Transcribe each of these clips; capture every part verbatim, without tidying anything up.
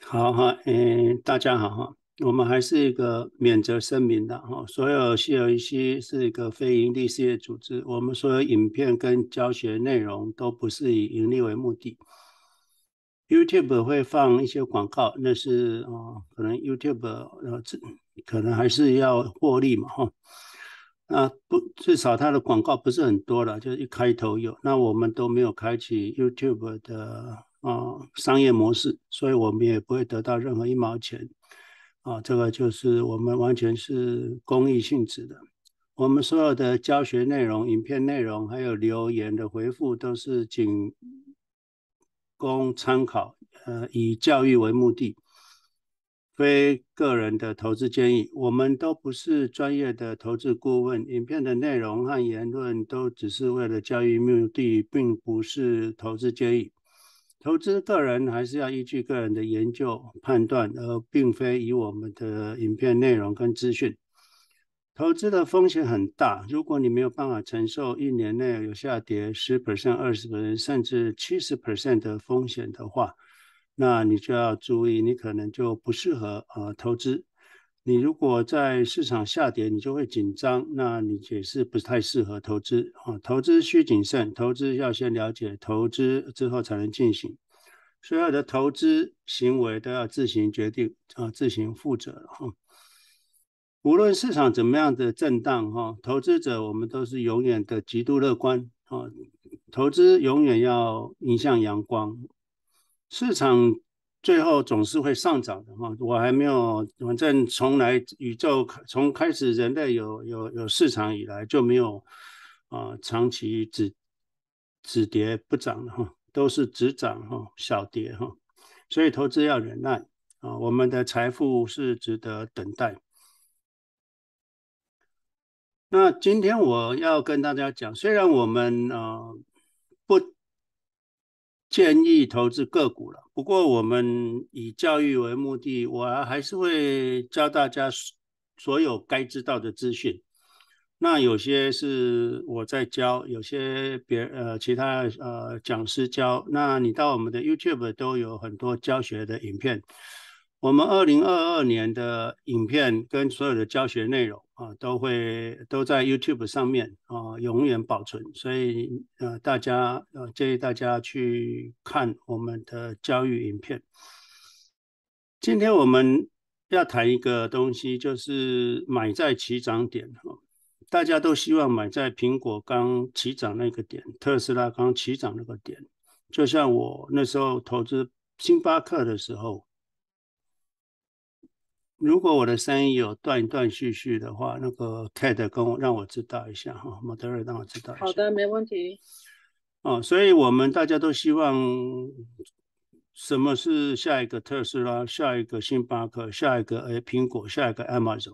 好哈，嗯，大家好哈，我们还是一个免责声明的哈，所有 C L E C 是一个非营利事业组织，我们所有影片跟教学内容都不是以盈利为目的。YouTube 会放一些广告，那是哦，可能 YouTube 呃，可能还是要获利嘛哈。那不，至少它的广告不是很多了，就是一开头有。那我们都没有开启 YouTube 的啊、呃商业模式，所以我们也不会得到任何一毛钱啊。这个就是我们完全是公益性质的。我们所有的教学内容、影片内容，还有留言的回复，都是仅供参考，呃，以教育为目的。非个人的投资建议，我们都不是专业的投资顾问，影片的内容和言论都只是为了教育目的，并不是投资建议。投资个人还是要依据个人的研究判断，而并非以我们的影片内容跟资讯。投资的风险很大，如果你没有办法承受一年内有下跌百分之十、二十%甚至百分之七十的风险的话，那你就要注意，你可能就不适合呃投资。你如果在市场下跌，你就会紧张，那你也是不太适合投资啊。投资需谨慎，投资要先了解投资之后才能进行。所有的投资行为都要自行决定啊，自行负责哈。无论市场怎么样的震荡哈，投资者我们都是永远的极度乐观啊，投资永远要迎向阳光，市场最后总是会上涨的哈。我还没有，反正从来宇宙从开始人类有有有市场以来就没有啊长期止止跌不涨的哈，都是只涨哈小跌哈，所以投资要忍耐啊，我们的财富是值得等待。那今天我要跟大家讲，虽然我们呃不建议投资个股了，不过我们以教育为目的，我还是会教大家所有该知道的资讯。那有些是我在教，有些别呃其他呃讲师教。那你到我们的 YouTube 都有很多教学的影片。我们二零二二年的影片跟所有的教学内容啊，都会都在 YouTube 上面啊，永远保存。所以呃，大家呃建议大家去看我们的教育影片。今天我们要谈一个东西，就是买在起涨点哈。大家都希望买在苹果刚起涨那个点，特斯拉刚起涨那个点。就像我那时候投资星巴克的时候，如果我的声音有断断续续的话，那个 Cat 跟我让我知道一下哈 m o d e r 让我知道一下。 好的，没问题。 哦，所以我们大家都希望什么是下一个特斯拉，下一个星巴克，下一个诶苹果，下一个 Amazon。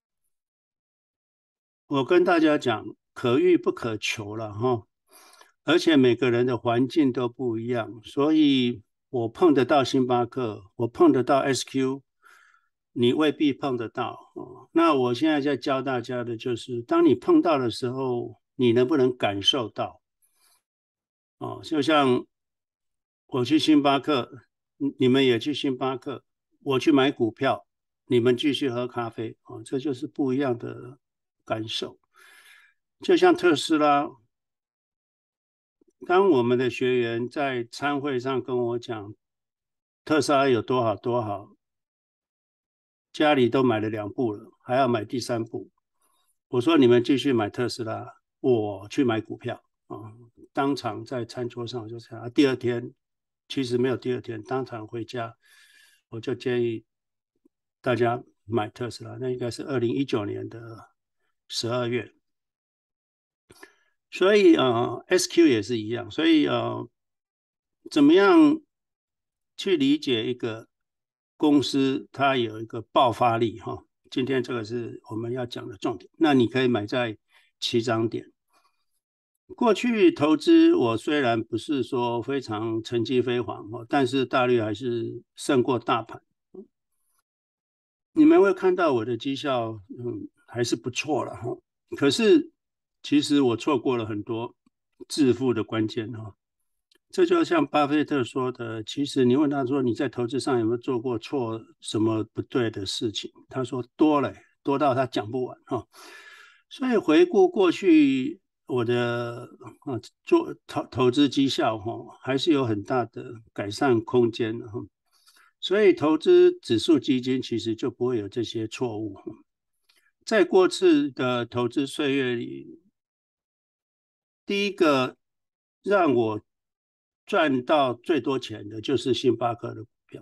我跟大家讲，可遇不可求了哈，而且每个人的环境都不一样，所以我碰得到星巴克，我碰得到 S Q，你未必碰得到哦。那我现在在教大家的就是，当你碰到的时候，你能不能感受到？哦，就像我去星巴克，你们也去星巴克，我去买股票，你们继续喝咖啡，哦，这就是不一样的感受。就像特斯拉，当我们的学员在参会上跟我讲特斯拉有多好多好，家里都买了两部了，还要买第三部。我说你们继续买特斯拉，我去买股票啊！当场在餐桌上就这样。第二天其实没有第二天，当场回家我就建议大家买特斯拉，那应该是二零一九年的十二月。所以呃，S Q 也是一样。所以呃，怎么样去理解一个公司它有一个爆发力哈？今天这个是我们要讲的重点。那你可以买在起涨点。过去投资我虽然不是说非常成绩辉煌哦，但是大率还是胜过大盘。你们会看到我的绩效，嗯，还是不错了哈。可是其实我错过了很多致富的关键哈。 这就像巴菲特说的，其实你问他说你在投资上有没有做过错什么不对的事情，他说多了，多到他讲不完哈。所以回顾过去我的啊做投投资绩效哈，还是有很大的改善空间的哈。所以投资指数基金其实就不会有这些错误。在过去的投资岁月里，第一个让我赚到最多钱的就是星巴克的股票。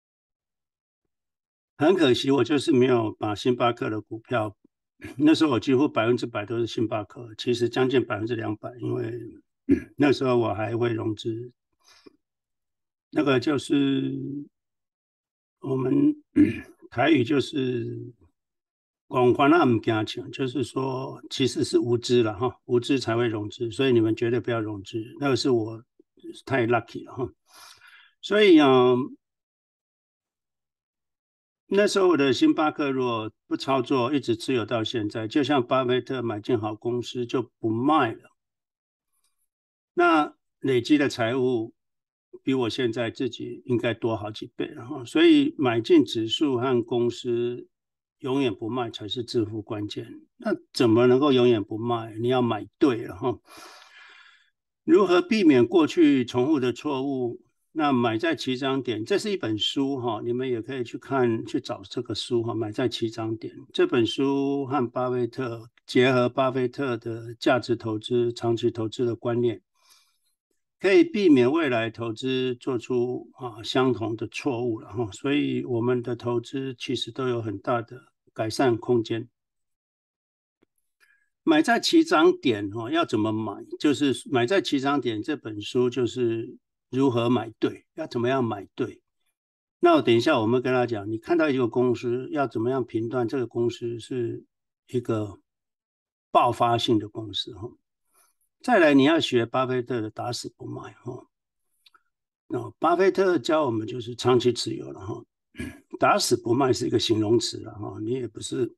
很可惜，我就是没有把星巴克的股票，那时候我几乎百分之百都是星巴克，其实将近百分之两百，因为那时候我还会融资。那个就是我们台语就是广泛那唔惊钱，就是说其实是无知了哈，无知才会融资，所以你们绝对不要融资。那个是我太 lucky 了哈，所以嗯，那时候我的星巴克如果不操作，一直持有到现在，就像巴菲特买进好公司就不卖了，那累积的财务比我现在自己应该多好几倍了哈，所以买进指数和公司永远不卖才是致富关键。那怎么能够永远不卖？你要买对了哈。如何避免过去重复的错误？那买在起涨点，这是一本书哈，你们也可以去看去找这个书哈。买在起涨点这本书和巴菲特结合巴菲特的价值投资、长期投资的观念，可以避免未来投资做出啊相同的错误了哈。所以我们的投资其实都有很大的改善空间。买在起涨点哈，要怎么买？就是买在起涨点这本书就是如何买对，要怎么样买对。那我等一下我们跟他讲，你看到一个公司要怎么样评断这个公司是一个爆发性的公司哈。再来你要学巴菲特的打死不卖哈。那巴菲特教我们就是长期持有了哈，打死不卖是一个形容词了哈，你也不是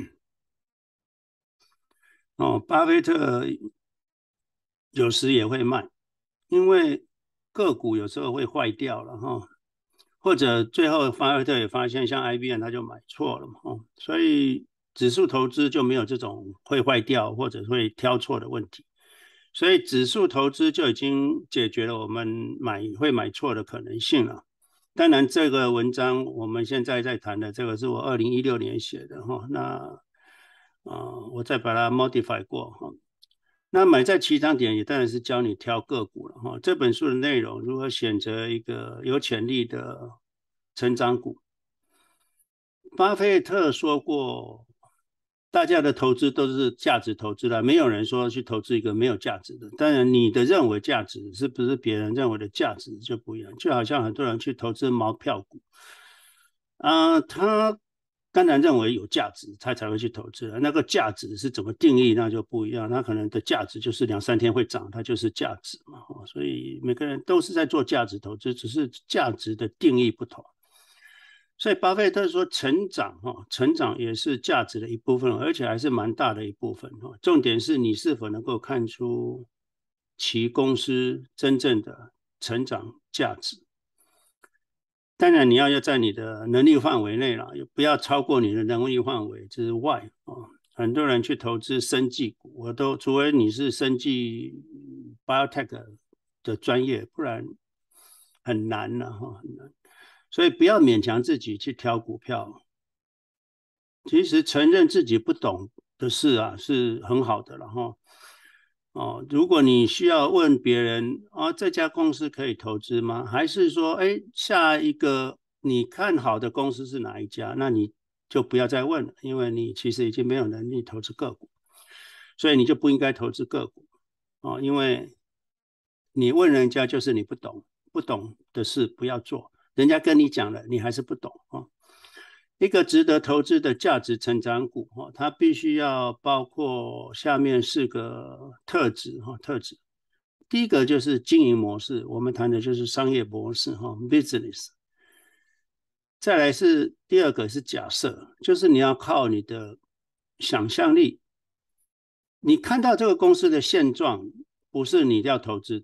哦，巴菲特有时也会卖，因为个股有时候会坏掉了哈，或者最后巴菲特也发现，像 I B M 他就买错了嘛，所以指数投资就没有这种会坏掉或者会挑错的问题，所以指数投资就已经解决了我们买会买错的可能性了。当然，这个文章我们现在在谈的这个是我二零一六年写的哈，那啊、呃，我再把它 modify 过哈。那买在起涨点也当然是教你挑个股了哈。这本书的内容如何选择一个有潜力的成长股。巴菲特说过，大家的投资都是价值投资的，没有人说去投资一个没有价值的。当然，你的认为价值是不是别人认为的价值就不一样。就好像很多人去投资毛票股，啊、呃，他当然认为有价值，他才会去投资。那个价值是怎么定义，那就不一样。他可能的价值就是两三天会涨，它就是价值嘛。所以每个人都是在做价值投资，只是价值的定义不同。所以巴菲特说，成长哈，成长也是价值的一部分，而且还是蛮大的一部分哈。重点是你是否能够看出其公司真正的成长价值。当然，你要要在你的能力范围内了，不要超过你的能力范围之外啊。很多人去投资生技股，我都除非你是生技 biotech 的专业，不然很难了哈，很难。所以不要勉强自己去挑股票。其实承认自己不懂的事啊，是很好的了哈。哦，如果你需要问别人啊，这家公司可以投资吗？还是说，哎，下一个你看好的公司是哪一家？那你就不要再问了，因为你其实已经没有能力投资个股，所以你就不应该投资个股哦，因为你问人家就是你不懂，不懂的事不要做，人家跟你讲了，你还是不懂哦。一个值得投资的价值成长股，它必须要包括下面四个特质，特质。第一个就是经营模式，我们谈的就是商业模式 business。再来是第二个是假设，就是你要靠你的想象力，你看到这个公司的现状，不是你要投资的，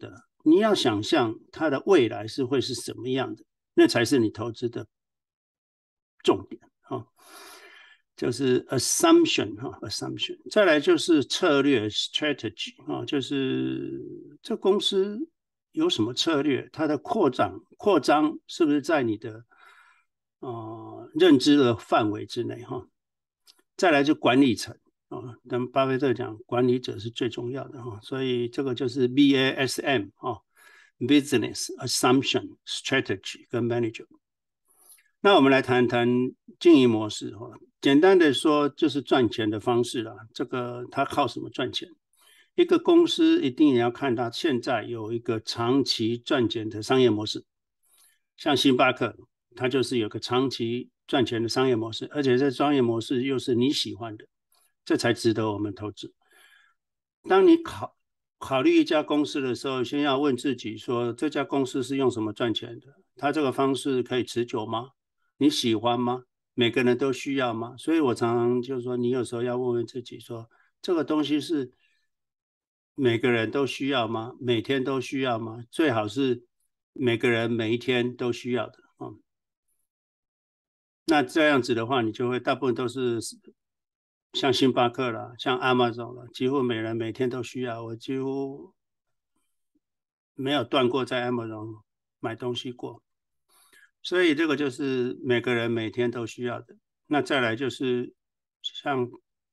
你要想象它的未来是会是什么样的，那才是你投资的重点。哦，就是 assumption 哈 assumption， 再来就是策略 strategy 啊，就是这公司有什么策略，它的扩张扩张是不是在你的呃认知的范围之内哈？再来就管理层啊，跟巴菲特讲，管理者是最重要的哈，所以这个就是 B A S M 啊 ，business assumption strategy 跟 manager。那我们来谈谈经营模式哈，简单的说就是赚钱的方式啦。这个它靠什么赚钱？一个公司一定也要看它现在有一个长期赚钱的商业模式，像星巴克，它就是有个长期赚钱的商业模式，而且这商业模式又是你喜欢的，这才值得我们投资。当你考考虑一家公司的时候，先要问自己说，这家公司是用什么赚钱的？它这个方式可以持久吗？你喜欢吗？每个人都需要吗？所以我常常就是说，你有时候要问问自己说，这个东西是每个人都需要吗？每天都需要吗？最好是每个人每一天都需要的。嗯，那这样子的话，你就会大部分都是像星巴克啦，像 Amazon 啦，几乎每人每天都需要。我几乎没有断过在 Amazon 买东西过。所以这个就是每个人每天都需要的。那再来就是像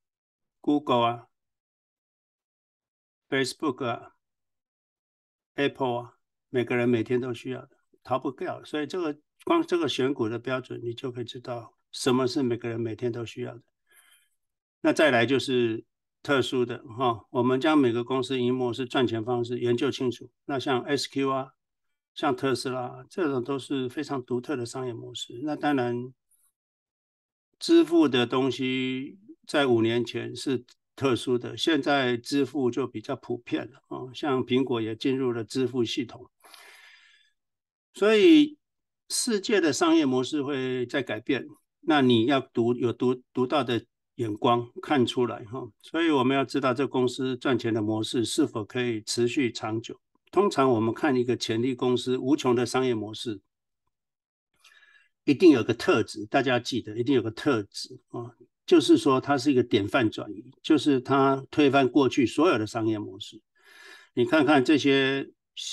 Google 啊、Facebook 啊、Apple 啊，每个人每天都需要的，逃不掉。所以这个光这个选股的标准，你就可以知道什么是每个人每天都需要的。那再来就是特殊的哈，我们将每个公司营业模式、赚钱方式研究清楚。那像 S Q 啊。像特斯拉这种都是非常独特的商业模式。那当然，支付的东西在五年前是特殊的，现在支付就比较普遍了啊。像苹果也进入了支付系统，所以世界的商业模式会在改变。那你要读有读读到的眼光看出来哈。所以我们要知道这公司赚钱的模式是否可以持续长久。通常我们看一个潜力公司无穷的商业模式，一定有个特质，大家记得一定有个特质啊，就是说它是一个典范转移，就是它推翻过去所有的商业模式。你看看这些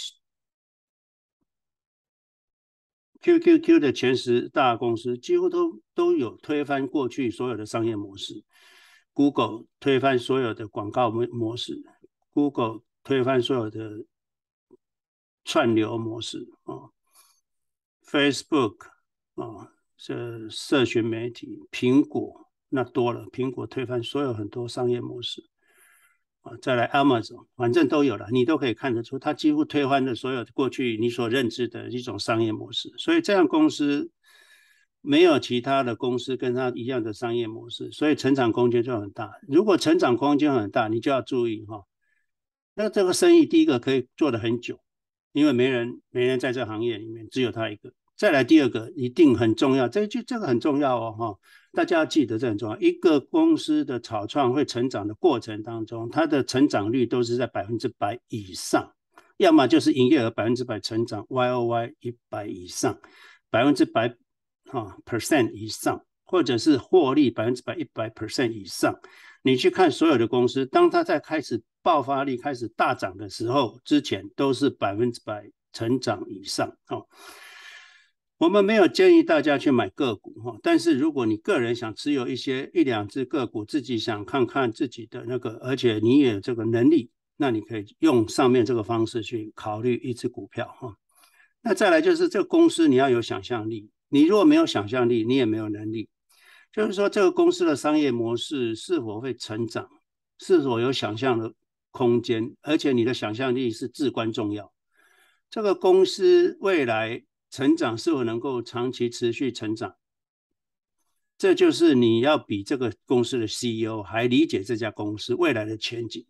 Q Q Q 的前十大公司，几乎都都有推翻过去所有的商业模式。Google 推翻所有的广告模式 ，Google 推翻所有的串流模式啊 ，Facebook 啊，这社群媒体，苹果那多了，苹果推翻所有很多商业模式啊，再来 Amazon， 反正都有了，你都可以看得出，它几乎推翻了所有过去你所认知的一种商业模式，所以这样公司没有其他的公司跟它一样的商业模式，所以成长空间就很大。如果成长空间很大，你就要注意哈，那这个生意第一个可以做得很久。因为没人没人在这行业里面，只有他一个。再来第二个一定很重要，这就这个很重要哦哈，大家要记得这很重要。一个公司的草创会成长的过程当中，它的成长率都是在百分之百以上，要么就是营业额百分之百成长 ，Y O Y 一百以上，百分之百哈 percent 以上，或者是获利百分之百一百 percent 以上。你去看所有的公司，当它在开始爆发力开始大涨的时候，之前都是百分之百成长以上哦。我们没有建议大家去买个股哈，但是如果你个人想持有一些一两只个股，自己想看看自己的那个，而且你也有这个能力，那你可以用上面这个方式去考虑一只股票哈。那再来就是这个公司你要有想象力，你如果没有想象力，你也没有能力。就是说，这个公司的商业模式是否会成长，是否有想象的空间，而且你的想象力是至关重要。这个公司未来成长是否能够长期持续成长，这就是你要比这个公司的 C E O 还理解这家公司未来的前景。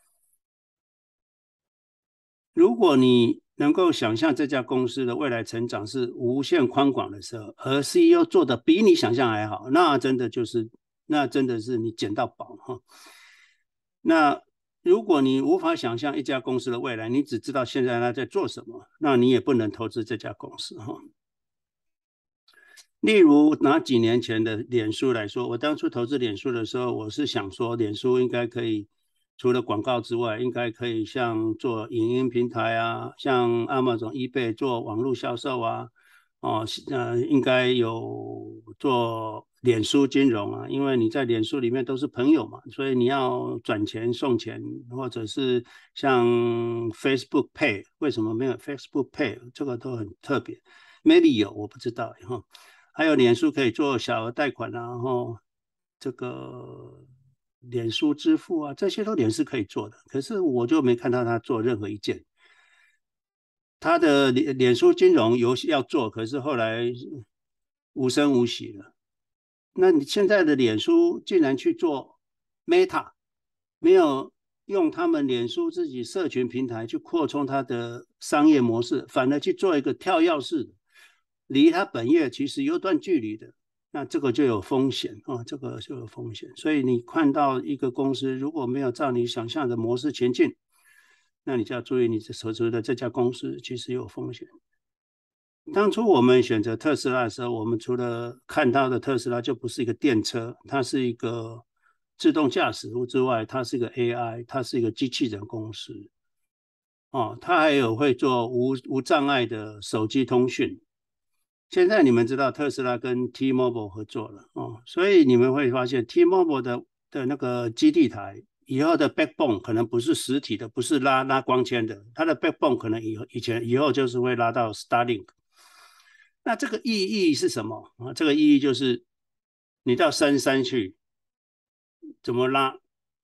如果你能够想象这家公司的未来成长是无限宽广的时候，而 C E O 做的比你想象还好，那真的就是那真的是你捡到宝哈。那如果你无法想象一家公司的未来，你只知道现在它在做什么，那你也不能投资这家公司哈。例如拿几年前的脸书来说，我当初投资脸书的时候，我是想说脸书应该可以除了广告之外，应该可以像做影音平台啊，像 Amazon、eBay 做网络销售啊，哦，呃，应该有做脸书金融啊，因为你在脸书里面都是朋友嘛，所以你要转钱送钱，或者是像 Facebook Pay， 为什么没有 Facebook Pay？ 这个都很特别 ，maybe 有，我不知道哈。还有脸书可以做小额贷款啊，然后这个脸书支付啊，这些都脸是可以做的，可是我就没看到他做任何一件。他的脸脸书金融游戏要做，可是后来无声无息了。那你现在的脸书竟然去做 Meta，没有用他们脸书自己社群平台去扩充它的商业模式，反而去做一个跳跃式的，离它本业其实有段距离的，那这个就有风险啊、哦，这个就有风险。所以你看到一个公司如果没有照你想象的模式前进，那你就要注意你所投资的这家公司其实有风险。当初我们选择特斯拉的时候，我们除了看到的特斯拉就不是一个电车，它是一个自动驾驶物之外，它是一个 A I，它是一个机器人公司。哦，它还有会做无无障碍的手机通讯。现在你们知道特斯拉跟 T-Mobile 合作了哦，所以你们会发现 T-Mobile 的的那个基地台以后的 backbone 可能不是实体的，不是拉拉光纤的，它的 backbone 可能以以前以后就是会拉到 Starlink。那这个意义是什么啊？这个意义就是你到深山去，怎么拉？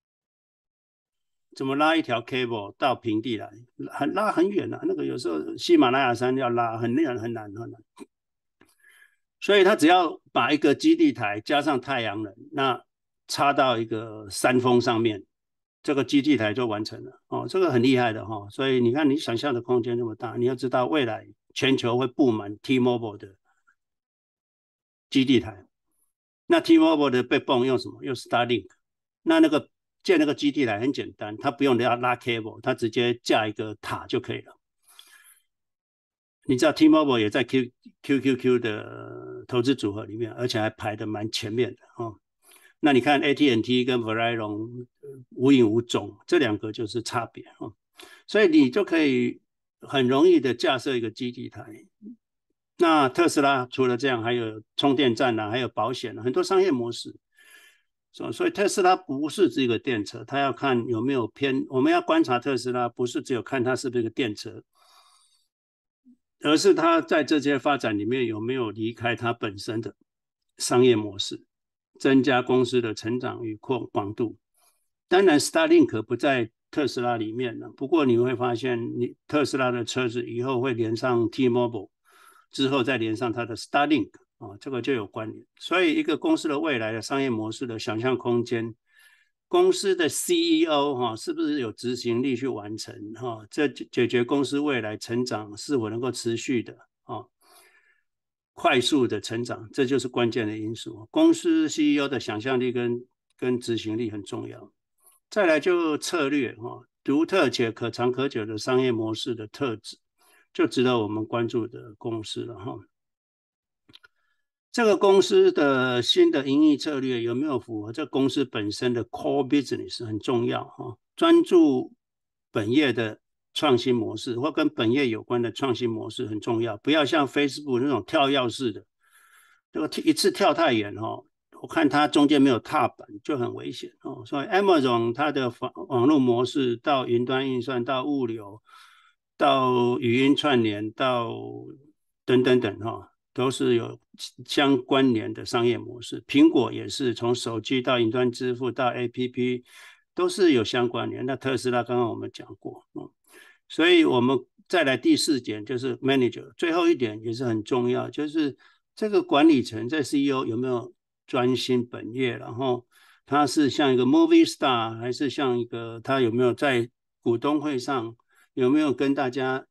怎么拉一条 cable 到平地来？很拉很远啊，那个有时候喜马拉雅山要拉很难很难很难。所以他只要把一个基地台加上太阳能，那插到一个山峰上面，这个基地台就完成了哦，这个很厉害的哈、哦。所以你看，你想象的空间这么大，你要知道未来全球会布满 T-Mobile 的基地台。那 T-Mobile 的 backbone 用什么？用 Starlink。那那个建那个基地台很简单，它不用拉拉 cable， 它直接架一个塔就可以了。你知道 T-Mobile 也在 Q QQQ 的投资组合里面，而且还排的蛮前面的哦。那你看 A T and T 跟 Verizon 无影无踪，这两个就是差别哦。所以你就可以很容易的架设一个基地台。那特斯拉除了这样，还有充电站啊，还有保险啊，很多商业模式。所以特斯拉不是这个电车，它要看有没有偏。我们要观察特斯拉，不是只有看它是不是一个电车，而是它在这些发展里面有没有离开它本身的商业模式，增加公司的成长与扩广度。当然 ，Starlink 不在特斯拉里面了，不过你会发现，你特斯拉的车子以后会连上 T-Mobile， 之后再连上它的 Starlink。哦，这个就有关联。所以一个公司的未来的商业模式的想象空间，公司的 C E O 哈、哦、是不是有执行力去完成哈、哦？这解决公司未来成长是否能够持续的啊、哦？快速的成长，这就是关键的因素。公司 C E O 的想象力跟跟执行力很重要。再来就策略哈、哦，独特且可长可久的商业模式的特质，就值得我们关注的公司了哈。这个公司的新的营运策略有没有符合这公司本身的 core business 很重要哈，专注本业的创新模式或跟本业有关的创新模式很重要，不要像 Facebook 那种跳跃式的，这个一次跳太远哈，我看它中间没有踏板就很危险哦。所以 Amazon 它的网络模式到云端运算到物流到语音串联到等等等哈。都是有相关联的商业模式，苹果也是从手机到云端支付到 A P P 都是有相关联。那特斯拉刚刚我们讲过，嗯，所以我们再来第四点就是 manager， 最后一点也是很重要，就是这个管理层在 C E O 有没有专心本业，然后他是像一个 movie star， 还是像一个他有没有在股东会上有没有跟大家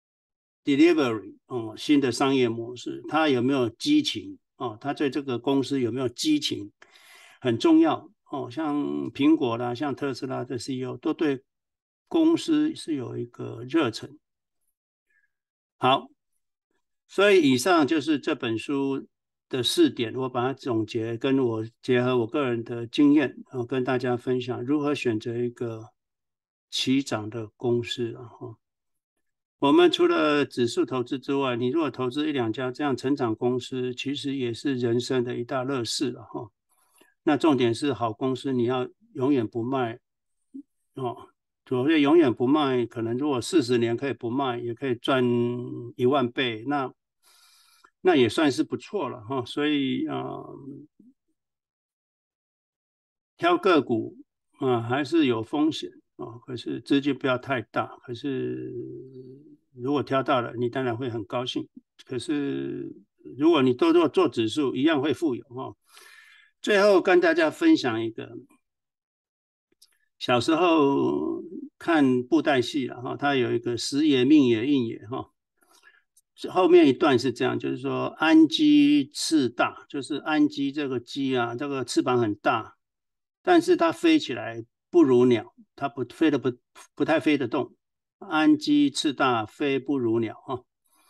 delivery 哦，新的商业模式，他有没有激情哦？他对这个公司有没有激情很重要哦，像苹果啦，像特斯拉的 C E O 都对公司是有一个热忱。好，所以以上就是这本书的四点，我把它总结，跟我结合我个人的经验，然后跟大家分享如何选择一个起涨的公司。然后我们除了指数投资之外，你如果投资一两家这样成长公司，其实也是人生的一大乐事了哈。那重点是好公司你要永远不卖哦，所谓永远不卖，可能如果四十年可以不卖，也可以赚一万倍，那那也算是不错了哈。所以啊、呃，挑个股啊、呃、还是有风险啊、哦，可是资金不要太大。可是如果挑到了，你当然会很高兴。可是如果你都做做指数，一样会富有哈、哦。最后跟大家分享一个。小时候看布袋戏了哈，它有一个时也命也运也哈，后面一段是这样，就是说安鸡翅大，就是安鸡这个鸡啊，这个翅膀很大，但是它飞起来不如鸟，它不飞得不不太飞得动。安鸡翅大，飞不如鸟哈。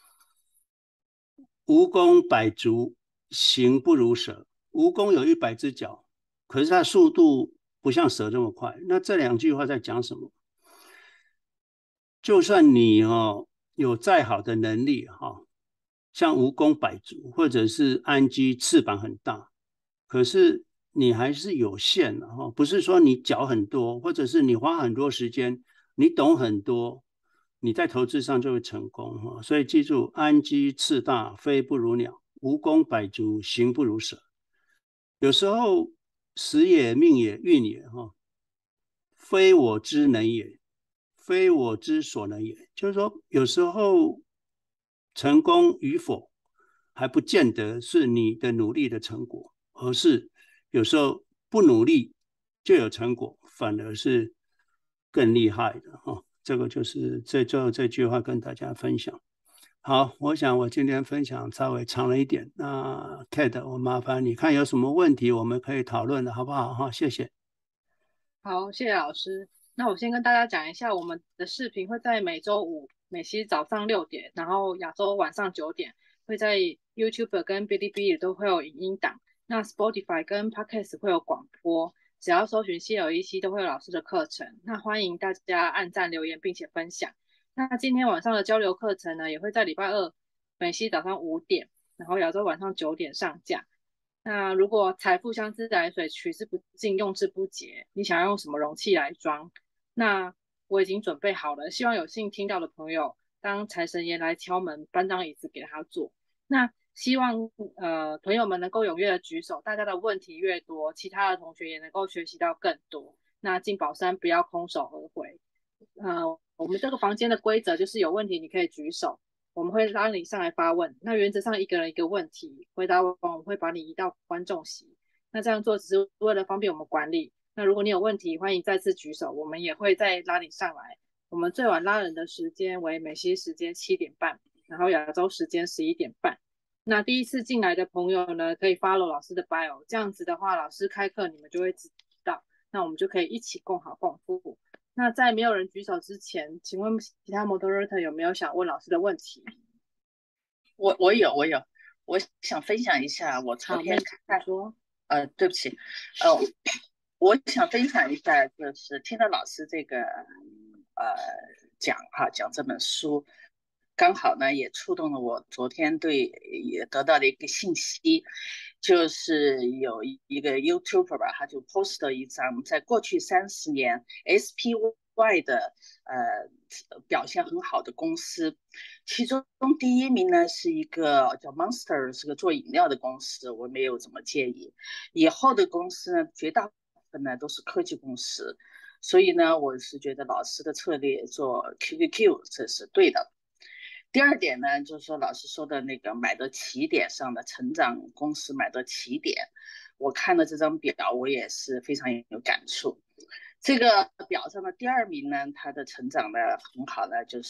蜈蚣百足，行不如蛇。蜈蚣有一百只脚，可是它速度不像蛇这么快。那这两句话在讲什么？就算你哦有再好的能力哈、哦，像蜈蚣百足或者是安鸡翅膀很大，可是你还是有限的哈、哦。不是说你脚很多，或者是你花很多时间，你懂很多，你在投资上就会成功哈、哦。所以记住，安鸡翅大，飞不如鸟；蜈蚣百足，行不如蛇。有时候时也命也运也哈、哦，非我之能也，非我之所能也。就是说，有时候成功与否还不见得是你的努力的成果，而是有时候不努力就有成果，反而是更厉害的哈、哦。这个就是最最后这句话跟大家分享。好，我想我今天分享稍微长了一点。那 Kate，我麻烦你看有什么问题我们可以讨论的好不好？哈，谢谢。 好，谢谢老师。那我先跟大家讲一下，我们的视频会在每周五美西早上六点，然后亚洲晚上九点，会在 YouTube 跟哔哩哔哩都会有影音档。那 Spotify 跟 Podcast 会有广播，只要搜寻 C L E C 都会有老师的课程。那欢迎大家按赞留言并且分享。那今天晚上的交流课程呢，也会在礼拜二美西早上五点，然后亚洲晚上九点上架。那如果财富像自来水，取之不尽，用之不竭，你想要用什么容器来装？那我已经准备好了，希望有幸听到的朋友，当财神爷来敲门，搬张椅子给他坐。那希望呃朋友们能够踊跃的举手，大家的问题越多，其他的同学也能够学习到更多。那进宝山不要空手而回。呃，我们这个房间的规则就是有问题你可以举手，我们会拉你上来发问。那原则上一个人一个问题，回答完我们会把你移到观众席。那这样做只是为了方便我们管理。那如果你有问题，欢迎再次举手，我们也会再拉你上来。我们最晚拉人的时间为美西时间七点半，然后亚洲时间十一点半。那第一次进来的朋友呢，可以 follow 老师的 bio，这样子的话，老师开课你们就会知道，那我们就可以一起共好共富。那在没有人举手之前，请问其他 moderator 有没有想问老师的问题？ 我我有我有，我想分享一下我昨好， 天看， 说。 呃，对不起，呃，我想分享一下，就是听到老师这个呃讲哈讲这本书，刚好呢也触动了我昨天对也得到的一个信息，就是有一个 YouTuber 吧，他就 post 了一张在过去三十年 S P Y 的呃表现很好的公司，其中第一名呢是一个叫 Monster， 是个做饮料的公司，我没有怎么介意。以后的公司呢，绝大部分呢都是科技公司，所以呢，我是觉得老师的策略做 Q Q Q 这是对的。第二点呢，就是说老师说的那个买的起点上的成长公司买的起点，我看了这张表，我也是非常有感触。这个表上的第二名呢，它的成长的很好的就是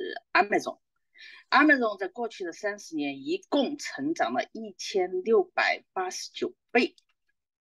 Amazon。Amazon 在过去的三十年一共成长了一千六百八十九倍，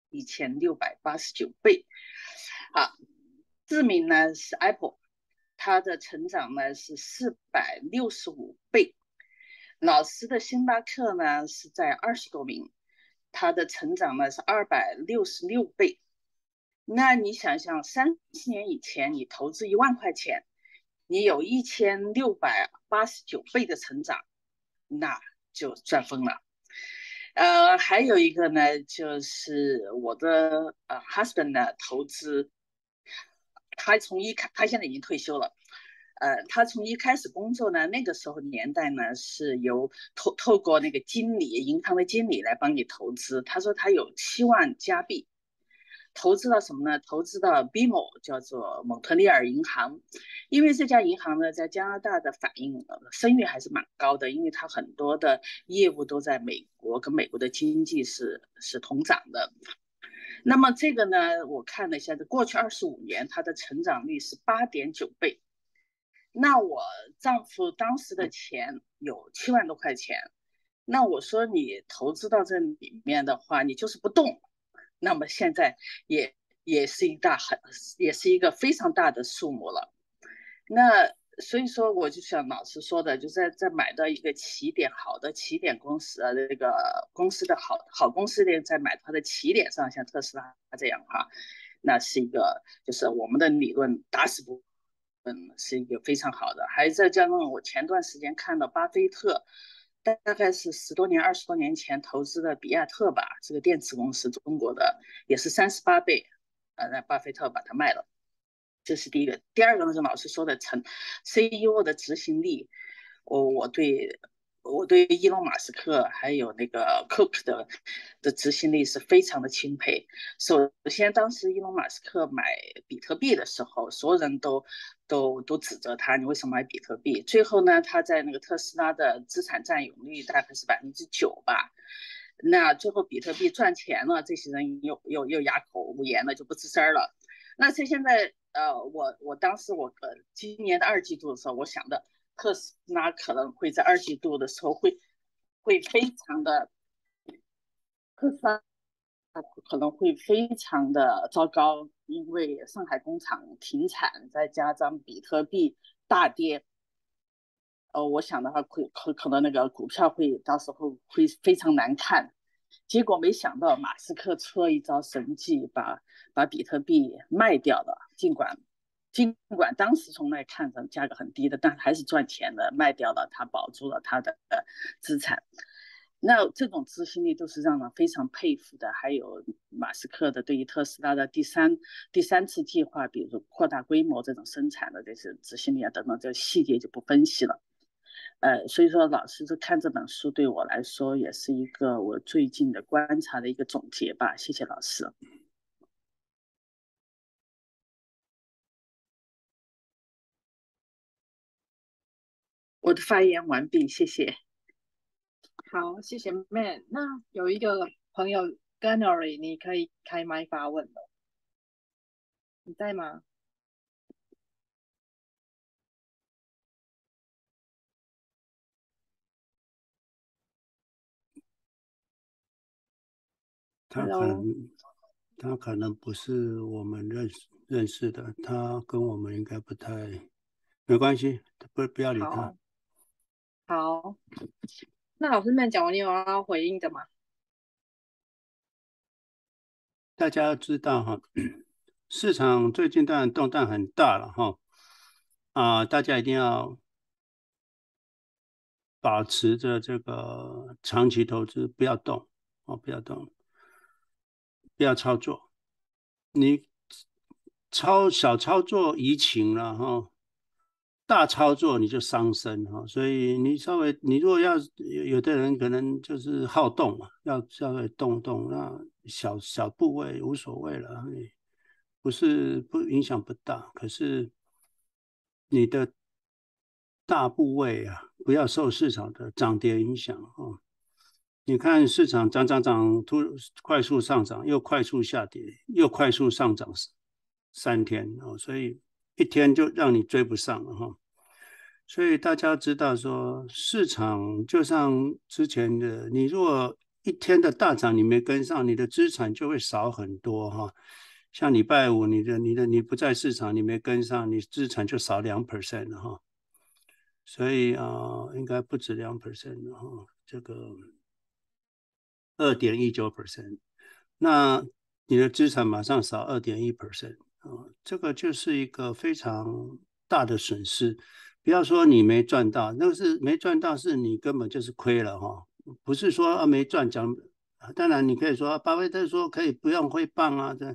一千六百八十九倍。好，次名呢是 Apple， 它的成长呢是四百六十五倍。老师的星巴克呢是在二十多名，它的成长呢是二百六十六倍。那你想想，三十年以前你投资一万块钱，你有一千六百八十九倍的成长，那就赚疯了。呃，还有一个呢，就是我的呃 husband 呢投资，他从一开，他现在已经退休了。呃，他从一开始工作呢，那个时候年代呢是由透透过那个经理，银行的经理来帮你投资。他说他有七万加币，投资到什么呢？投资到 B M O， 叫做蒙特利尔银行。因为这家银行呢，在加拿大的反应声誉还是蛮高的，因为它很多的业务都在美国，跟美国的经济是是同涨的。那么这个呢，我看了一下，过去二十五年它的成长率是八点九倍。那我丈夫当时的钱有七万多块钱，那我说你投资到这里面的话，你就是不动，那么现在也也是一大很也是一个非常大的数目了。那所以说，我就像老师说的，就在在买到一个起点好的起点公司啊，这个公司的好好公司呢，在买它的起点上，像特斯拉这样哈，那是一个就是我们的理论打死不。嗯，是一个非常好的，还再加上我前段时间看到巴菲特，大概是十多年、二十多年前投资的比亚特吧，这个电子公司，中国的也是三十八倍，呃，那巴菲特把它卖了，这是第一个。第二个呢，是老师说的成 C E O 的执行力，我我对。我对伊隆马斯克还有那个 Cook 的的执行力是非常的钦佩。首先，当时伊隆马斯克买比特币的时候，所有人都都都指责他，你为什么买比特币？最后呢，他在那个特斯拉的资产占有率大概是百分之九吧。那最后比特币赚钱了，这些人又又又哑口无言了，就不吱声了。那这现在呃，我我当时我呃今年的二季度的时候，我想的。特斯拉可能会在二季度的时候会会非常的，特斯拉可能会非常的糟糕，因为上海工厂停产，再加上比特币大跌，呃，我想的话会可可能那个股票会到时候会非常难看。结果没想到马斯克出了一招神技，把把比特币卖掉了，尽管。尽管当时从那看着价格很低的，但还是赚钱的，卖掉了，他保住了他的资产。那这种执行力都是让人非常佩服的。还有马斯克的对于特斯拉的第三第三次计划，比如扩大规模这种生产的这些执行力啊等等，这细节就不分析了。呃，所以说老师看这本书对我来说也是一个我最近的观察的一个总结吧。谢谢老师。我的发言完毕，谢谢。 好，谢谢 Man。那有一个朋友 Gannery， 你可以开麦发问了，你在吗？ 他可能他可能不是我们认识认识的，他跟我们应该不太没关系，不不要理他。 好，好，那老师们讲完，你有要回应的吗？ 大家知道哈，市场最近当然动荡很大了哈，啊，大家一定要保持着这个长期投资，不要动哦，不要动，不要操作。你操小操作怡情了哈，大操作你就伤身哈，所以你稍微你如果要有的人可能就是好动嘛，要稍微动动，那小小部位无所谓了，不是不影响不大，可是你的大部位啊，不要受市场的涨跌影响哦。你看市场涨涨涨，突快速上涨，又快速下跌，又快速上涨三天哦，所以一天就让你追不上了哈。所以大家知道说，市场就像之前的，你如果一天的大涨你没跟上，你的资产就会少很多哈。像礼拜五你的你的你不在市场，你没跟上，你资产就少两 percent 了哈。所以啊、呃，应该不止两 percent 哈，这个二点一九 percent，那你的资产马上少二点一 percent 啊，这个就是一个非常大的损失。不要说你没赚到，那个是没赚到，是你根本就是亏了哈。不是说啊没赚讲，当然你可以说巴菲特说可以不用挥棒啊，这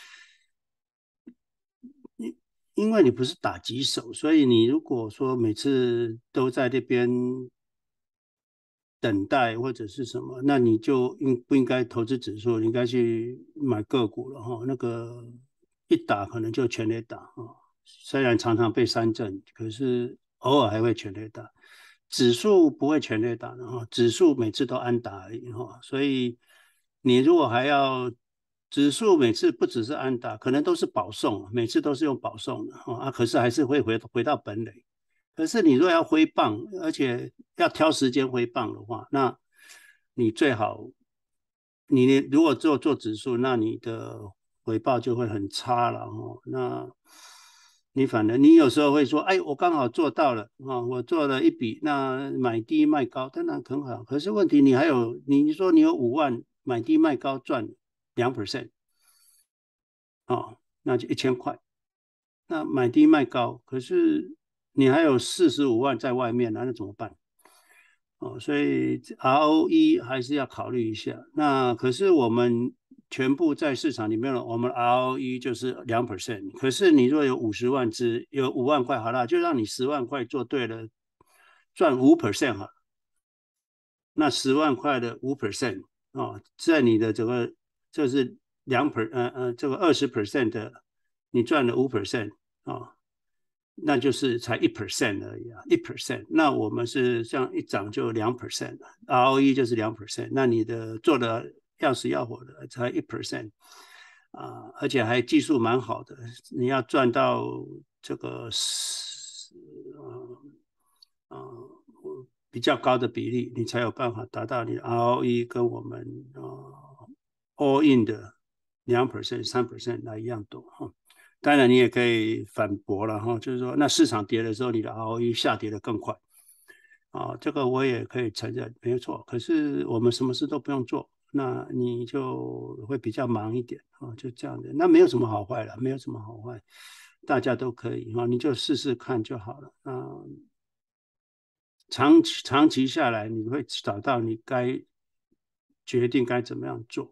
你因为你不是打击手，所以你如果说每次都在这边等待或者是什么，那你就应不应该投资指数？你应该去买个股了哈。那个一打可能就全垒打啊，虽然常常被三振，可是偶尔还会全垒打。指数不会全垒打的哈，指数每次都安打而已哈。所以你如果还要指数每次不只是安打，可能都是保送，每次都是用保送的啊，可是还是会回回到本垒。可是你若要挥棒，而且要挑时间挥棒的话，那你最好，你如果做做指数，那你的回报就会很差了哦。那你反正你有时候会说，哎，我刚好做到了啊，我做了一笔，那买低卖高，当然很好。可是问题你还有，你说你有五万买低卖高赚两 percent 啊，那就一千块。那买低卖高，可是你还有四十五万在外面，那怎么办？哦，所以 R O E 还是要考虑一下。那可是我们全部在市场里面了，我们 R O E 就是两 percent。可是你若有五十万只，有五万块，好了，就让你十万块做对了，赚五 percent 好了。那十万块的五 percent 哦，在你的整个就是两 per 呃呃这个二十 percent 的，你赚了五 percent 啊，那就是才一 percent 而已啊，一 percent。那我们是像一涨就两 percent，R O E 就是两 percent。那你的做的要死要活的才一 percent 啊，而且还技术蛮好的，你要赚到这个呃呃比较高的比例，你才有办法达到你的 R O E 跟我们呃 all in 的两 percent、三 percent 来一样多哈。当然，你也可以反驳了哈，就是说，那市场跌的时候，你的 R O E 下跌的更快啊，这个我也可以承认，没有错。可是我们什么事都不用做，那你就会比较忙一点啊，就这样的。那没有什么好坏了，没有什么好坏，大家都可以啊，你就试试看就好了啊。长期长期下来，你会找到你该决定该怎么样做。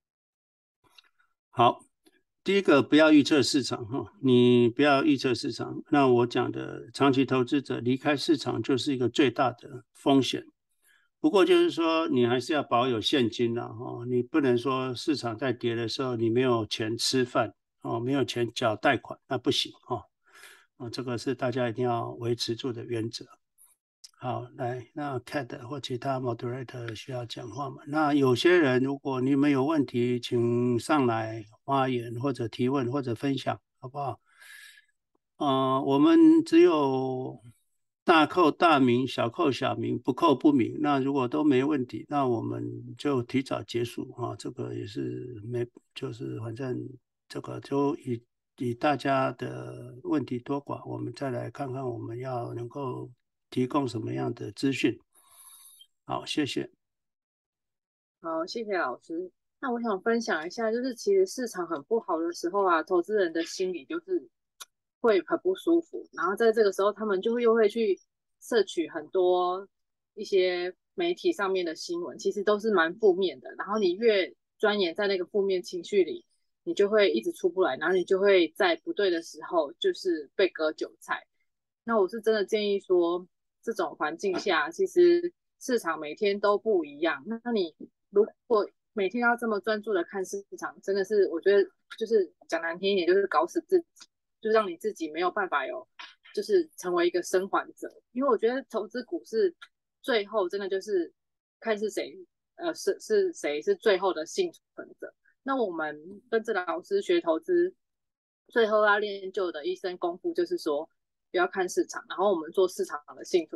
好。第一个不要预测市场哈，你不要预测市场。那我讲的长期投资者离开市场就是一个最大的风险。不过就是说，你还是要保有现金啦哈，你不能说市场在跌的时候你没有钱吃饭哦，没有钱缴贷款，那不行哦。啊，这个是大家一定要维持住的原则。好，来，那 Cat 或其他 Moderator 需要讲话吗？那有些人，如果你们有问题，请上来发言或者提问或者分享，好不好？呃，我们只有大扣大名，小扣小名，不扣不明。那如果都没问题，那我们就提早结束啊。这个也是没，就是反正这个就以以大家的问题多寡，我们再来看看我们要能够提供什么样的资讯。好，谢谢。 好，谢谢老师。那我想分享一下，就是其实市场很不好的时候啊，投资人的心里就是会很不舒服，然后在这个时候，他们就会又会去摄取很多一些媒体上面的新闻，其实都是蛮负面的。然后你越钻研在那个负面情绪里，你就会一直出不来，然后你就会在不对的时候就是被割韭菜。那我是真的建议说，这种环境下，其实市场每天都不一样。那你如果每天要这么专注的看市场，真的是我觉得就是讲难听一点，就是搞死自己，就让你自己没有办法有，就是成为一个生还者。因为我觉得投资股市最后真的就是看是谁，呃，是是谁是最后的幸存者。那我们跟着老师学投资，最后要练就的一身功夫，就是说不要看市场，然后我们做市场的幸存者。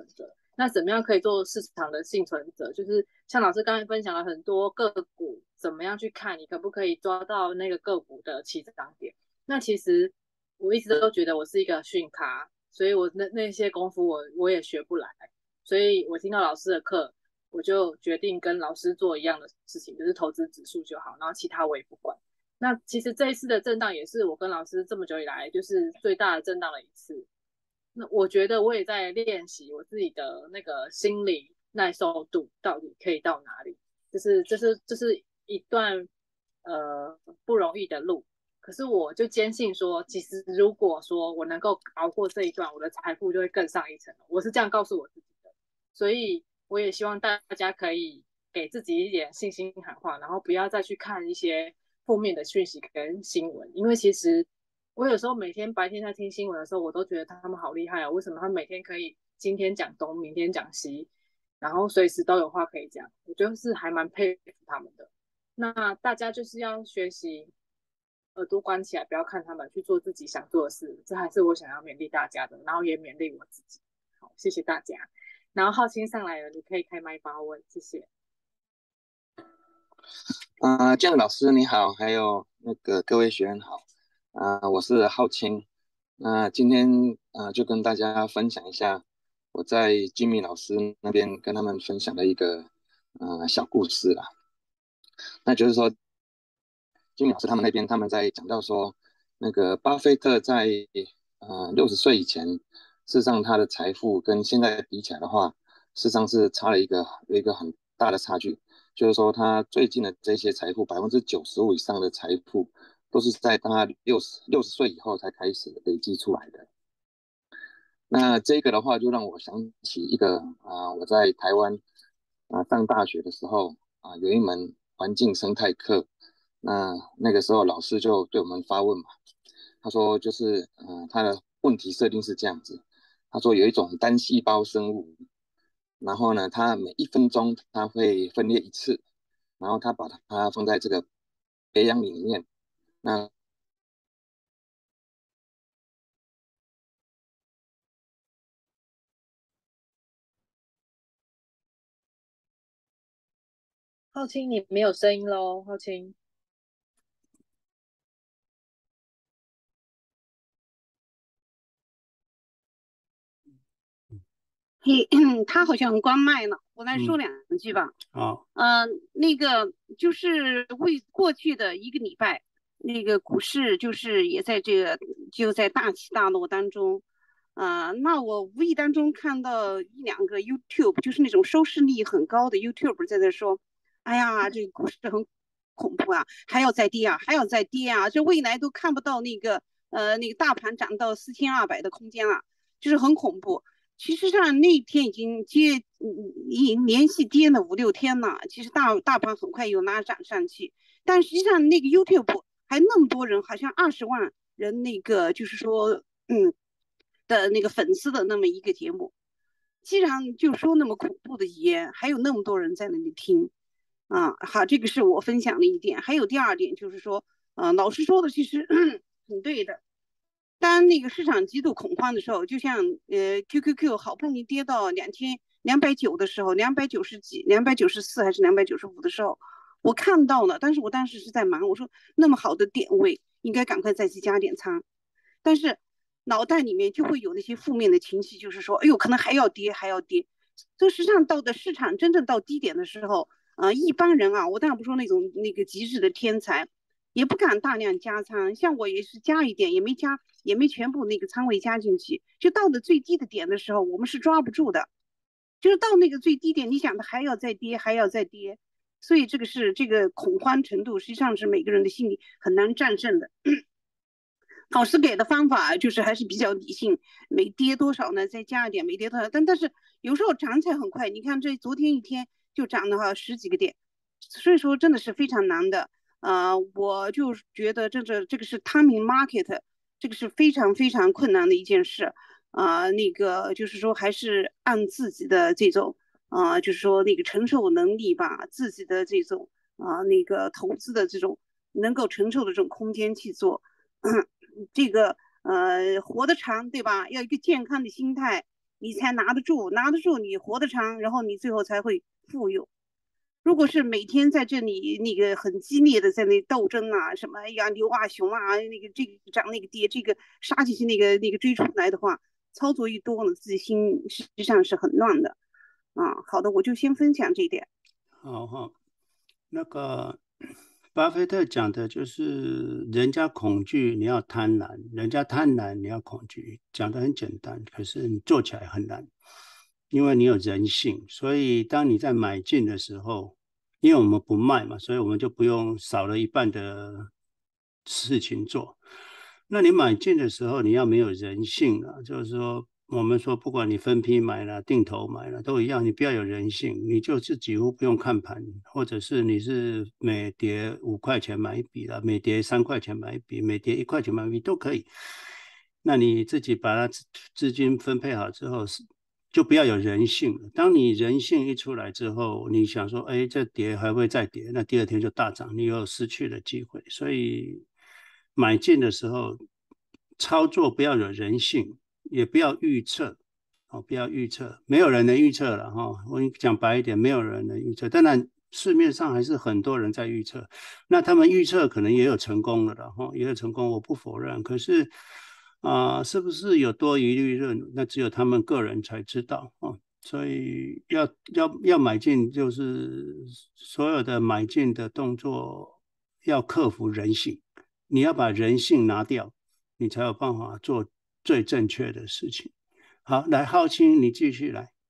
那怎么样可以做市场的幸存者？就是像老师刚才分享了很多个股，怎么样去看你可不可以抓到那个个股的起涨点？那其实我一直都觉得我是一个训咖，所以我那那些功夫我我也学不来，所以我听到老师的课，我就决定跟老师做一样的事情，就是投资指数就好，然后其他我也不管。那其实这一次的震荡也是我跟老师这么久以来就是最大的震荡的一次。那我觉得我也在练习我自己的那个心理耐受度到底可以到哪里，就是这是这是一段呃不容易的路。可是我就坚信说，其实如果说我能够熬过这一段，我的财富就会更上一层楼。我是这样告诉我自己的，所以我也希望大家可以给自己一点信心喊话，然后不要再去看一些负面的讯息跟新闻，因为其实我有时候每天白天在听新闻的时候，我都觉得他们好厉害啊！为什么他们每天可以今天讲东，明天讲西，然后随时都有话可以讲？我就是还蛮佩服他们的。那大家就是要学习耳朵关起来，不要看他们，去做自己想做的事，这还是我想要勉励大家的，然后也勉励我自己。好，谢谢大家。然后浩清上来了，你可以开麦发问，谢谢。 啊、呃，建老师你好，还有那个各位学员好，啊、呃，我是浩清，那、呃、今天啊、呃、就跟大家分享一下我在金米老师那边跟他们分享的一个呃小故事啦。那就是说，金米老师他们那边他们在讲到说，那个巴菲特在呃六十岁以前，事实上他的财富跟现在比起来的话，事实上是差了一个有一个很大的差距。就是说，他最近的这些财富，百分之九十五以上的财富，都是在他六十六十岁以后才开始累积出来的。那这个的话，就让我想起一个啊、呃，我在台湾啊、呃、上大学的时候啊、呃，有一门环境生态课，那那个时候老师就对我们发问嘛，他说就是呃他的问题设定是这样子，他说有一种单细胞生物。然后呢，它每一分钟它会分裂一次，然后它把它放在这个培养皿里面。那浩清，你没有声音喽，浩清。 嘿，他好像关麦了，我再说两句吧。 好， 嗯、呃，那个就是为过去的一个礼拜，那个股市就是也在这个就在大起大落当中。啊、呃，那我无意当中看到一两个 YouTube， 就是那种收视率很高的 YouTube 在那说，哎呀，这个股市很恐怖啊，还要再跌啊，还要再跌啊，这未来都看不到那个呃那个大盘涨到四千二百的空间了，就是很恐怖。其实上那天已经接已经连续跌了五六天了，其实大大盘很快又拉涨上去，但实际上那个 YouTube 还那么多人，好像二十万人那个就是说嗯的那个粉丝的那么一个节目，既然就说那么恐怖的语言，还有那么多人在那里听啊，好，这个是我分享的一点。还有第二点就是说，呃，老师说的其实很对的。当那个市场极度恐慌的时候，就像呃 Q Q Q 好不容易跌到两千两百九的时候，两百九十几、两百九十四还是两百九十五的时候，我看到了，但是我当时是在忙，我说那么好的点位，应该赶快再去加点仓，但是脑袋里面就会有那些负面的情绪，就是说，哎呦，可能还要跌，还要跌。这实际上到的市场真正到低点的时候，呃，一般人啊，我当然不说那种那个极致的天才。也不敢大量加仓，像我也是加一点，也没加，也没全部那个仓位加进去。就到了最低的点的时候，我们是抓不住的。就是到那个最低点，你想的还要再跌，还要再跌，所以这个是这个恐慌程度，实际上是每个人的心理很难战胜的。老师给的方法就是还是比较理性，每跌多少呢，再加一点，每跌多少，但但是有时候涨起来很快，你看这昨天一天就涨了哈十几个点，所以说真的是非常难的。呃，我就觉得这个这个是 timing market， 这个是非常非常困难的一件事啊、呃。那个就是说，还是按自己的这种啊、呃，就是说那个承受能力吧，自己的这种啊、呃、那个投资的这种能够承受的这种空间去做。嗯，这个呃活得长，对吧？要一个健康的心态， 你才拿得住，拿得住你活得长，然后你最后才会富有。如果是每天在这里那个很激烈的在那斗争啊，什么哎呀牛啊熊啊，那个这个涨那个跌，这个杀进去那个那个追出来的话，操作一多了，自己心实际上是很乱的啊。好的，我就先分享这一点。 好好，那个巴菲特讲的就是人家恐惧你要贪婪，人家贪婪你要恐惧，讲的很简单，可是你做起来很难，因为你有人性，所以当你在买进的时候，因为我们不卖嘛，所以我们就不用少了一半的事情做。那你买进的时候，你要没有人性啊，就是说，我们说不管你分批买了、定投买了都一样，你不要有人性，你就是几乎不用看盘，或者是你是每跌五块钱买一笔了，每跌三块钱买一笔，每跌一块钱买一笔都可以。那你自己把它资金分配好之后，就不要有人性了。当你人性一出来之后，你想说，哎，这跌还会再跌，那第二天就大涨，你又失去了机会。所以买进的时候，操作不要有人性，也不要预测，哦，不要预测，没有人能预测了哈、哦。我讲白一点，没有人能预测。当然，市面上还是很多人在预测，那他们预测可能也有成功了的哈、哦，也有成功，我不否认。可是啊、呃，是不是有多余利润？那只有他们个人才知道啊、哦。所以要要要买进，就是所有的买进的动作要克服人性，你要把人性拿掉，你才有办法做最正确的事情。好，来，浩清，你继续来。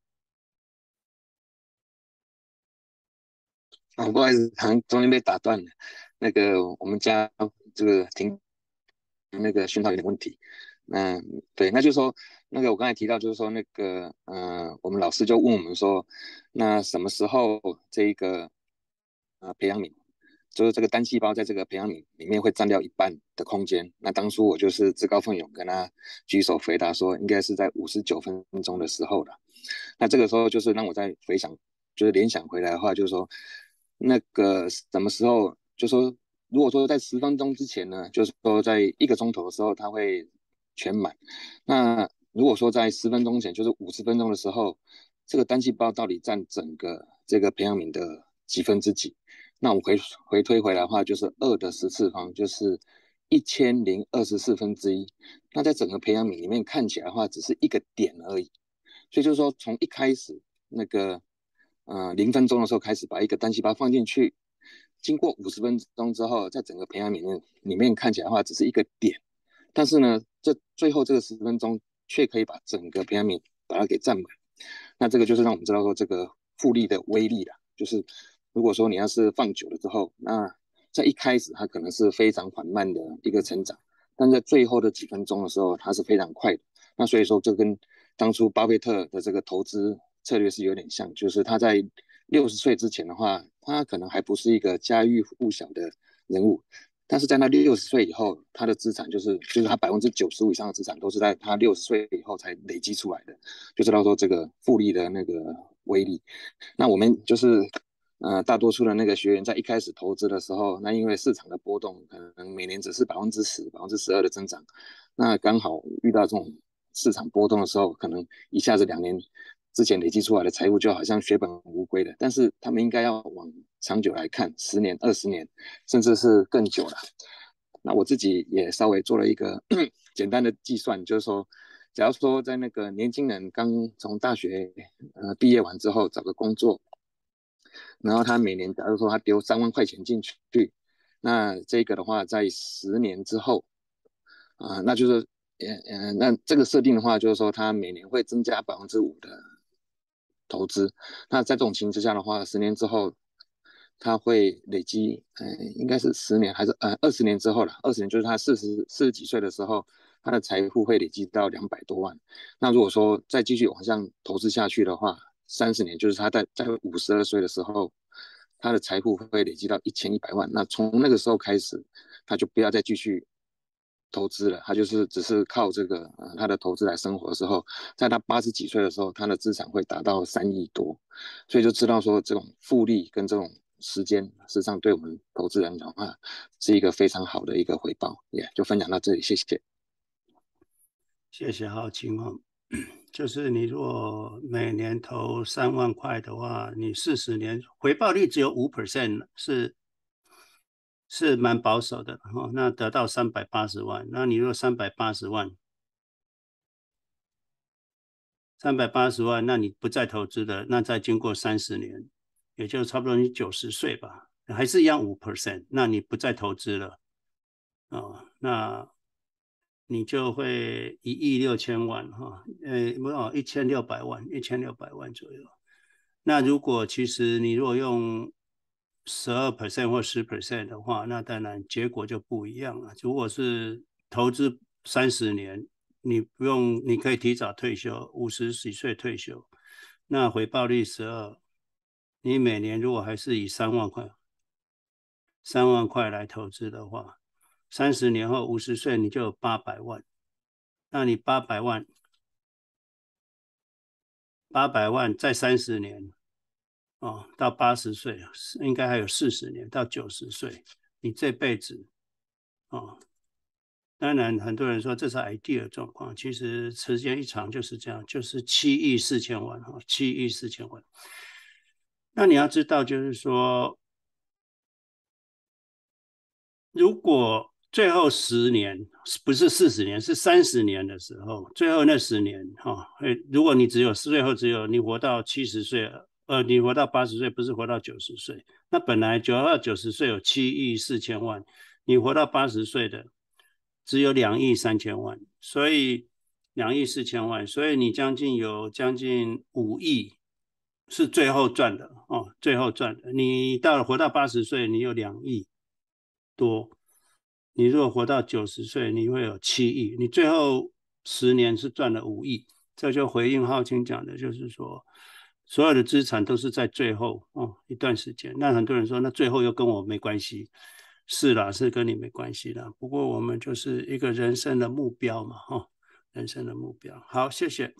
啊，不好意思，好像中间被打断了。那个我们家这个停那个讯号有点问题。那对，那就是说，那个我刚才提到，就是说那个呃，我们老师就问我们说，那什么时候这一个呃培养皿，就是这个单细胞在这个培养皿里面会占掉一半的空间？那当初我就是自告奋勇跟他举手回答说，应该是在五十九分钟的时候了。那这个时候就是让我再回想，就是联想回来的话，就是说那个什么时候，就说如果说在十分钟之前呢，就是说在一个钟头的时候，它会全满。那如果说在十分钟前，就是五十分钟的时候，这个单细胞到底占整个这个培养皿的几分之几？那我们回回推回来的话，就是二的十次方，就是一千零二十四分之一。那在整个培养皿里面看起来的话，只是一个点而已。所以就是说，从一开始那个呃零分钟的时候开始把一个单细胞放进去，经过五十分钟之后，在整个培养皿里面里面看起来的话，只是一个点。但是呢，这最后这个十分钟却可以把整个培养皿把它给占满。那这个就是让我们知道说这个复利的威力啦，就是如果说你要是放久了之后，那在一开始它可能是非常缓慢的一个成长，但在最后的几分钟的时候，它是非常快的。那所以说，这跟当初巴菲特的这个投资策略是有点像，就是他在六十岁之前的话，他可能还不是一个家喻户晓的人物，但是在那六十岁以后，他的资产就是就是他百分之九十五以上的资产都是在他六十岁以后才累积出来的，就知道说这个复利的那个威力。那我们就是呃大多数的那个学员在一开始投资的时候，那因为市场的波动可能每年只是百分之十、百分之十二的增长，那刚好遇到这种市场波动的时候，可能一下子两年之前累积出来的财富就好像血本无归的。但是他们应该要往长久来看，十年、二十年，甚至是更久了。那我自己也稍微做了一个简单的计算，就是说，假如说在那个年轻人刚从大学呃毕业完之后找个工作，然后他每年假如说他丢三万块钱进去，那这个的话在十年之后啊、呃，那就是呃呃，那这个设定的话，就是说他每年会增加百分之五的投资。那在这种情况之下的话，十年之后，他会累积，呃，应该是十年还是呃二十年之后了？二十年就是他四十四十几岁的时候，他的财富会累积到两百多万。那如果说再继续往上投资下去的话，三十年就是他在在五十二岁的时候，他的财富会累积到一千一百万。那从那个时候开始，他就不要再继续投资了，他就是只是靠这个呃他的投资来生活的时候，在他八十几岁的时候，他的资产会达到三亿多，所以就知道说这种复利跟这种时间，实际上对我们投资人的话是一个非常好的一个回报。也、yeah, 就分享到这里，谢谢。 谢谢浩清哦。 就是你如果每年投三万块的话，你四十年回报率只有五 percent， 是是蛮保守的哈。那得到三百八十万，那你如果三百八十万，三百八十万，那你不再投资的，那再经过三十年，也就差不多你九十岁吧，还是一样五 percent， 那你不再投资了，哦，那你就会一亿六千万哈，呃，不哦，一千六百万，一千六百万左右。那如果其实你如果用十二 percent 或十 percent 的话，那当然结果就不一样了。如果是投资三十年，你不用，你可以提早退休，五十几岁退休，那回报率十二，你每年如果还是以三万块，三万块来投资的话，三十年后五十岁你就有八百万，那你八百万，八百万在三十年，哦，到八十岁，应该还有四十年到九十岁，你这辈子，哦，当然很多人说这是 ideal 状况，其实时间一长就是这样，就是七亿四千万哈，七亿四千万。那你要知道，就是说，如果最后十年不是四十年，是三十年的时候，最后那十年哈、哦，如果你只有最后只有你活到七十岁，呃，你活到八十岁，不是活到九十岁，那本来九到九十岁有七亿四千万，你活到八十岁的只有两亿三千万，所以两亿四千万，所以你将近有将近五亿是最后赚的哦，最后赚的。你到了活到八十岁，你有两亿多，你如果活到九十岁，你会有七亿，你最后十年是赚了五亿。这就回应浩清讲的，就是说，所有的资产都是在最后哦一段时间。那很多人说，那最后又跟我没关系。是啦，是跟你没关系啦。不过我们就是一个人生的目标嘛，哈、哦，人生的目标。好，谢谢。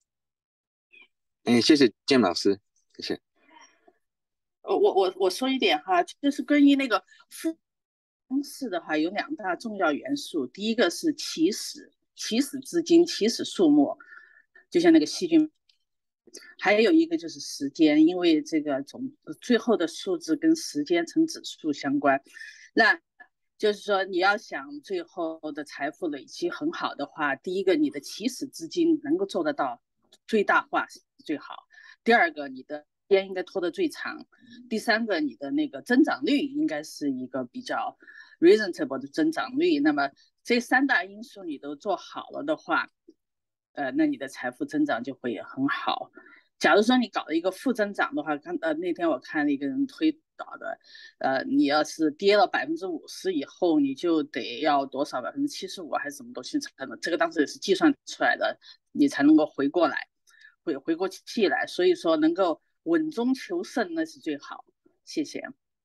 哎，谢谢建老师，谢谢。 呃，我我我说一点哈，就是关于那个复方式的话，有两大重要元素。第一个是起始，起始资金、起始数目，就像那个细菌。还有一个就是时间，因为这个总最后的数字跟时间成指数相关。那就是说，你要想最后的财富累积很好的话，第一个你的起始资金能够做得到最大化是最好。第二个，你的时间应该拖得最长。第三个，你的那个增长率应该是一个比较 reasonable 的增长率。那么这三大因素你都做好了的话，呃，那你的财富增长就会很好。假如说你搞了一个负增长的话，刚呃那天我看了一个人推导的，呃，你要是跌了百分之五十以后，你就得要多少百分之七十五还是什么东西才能？这个当时也是计算出来的，你才能够回过来，回回过气来。所以说能够稳中求胜那是最好。谢谢。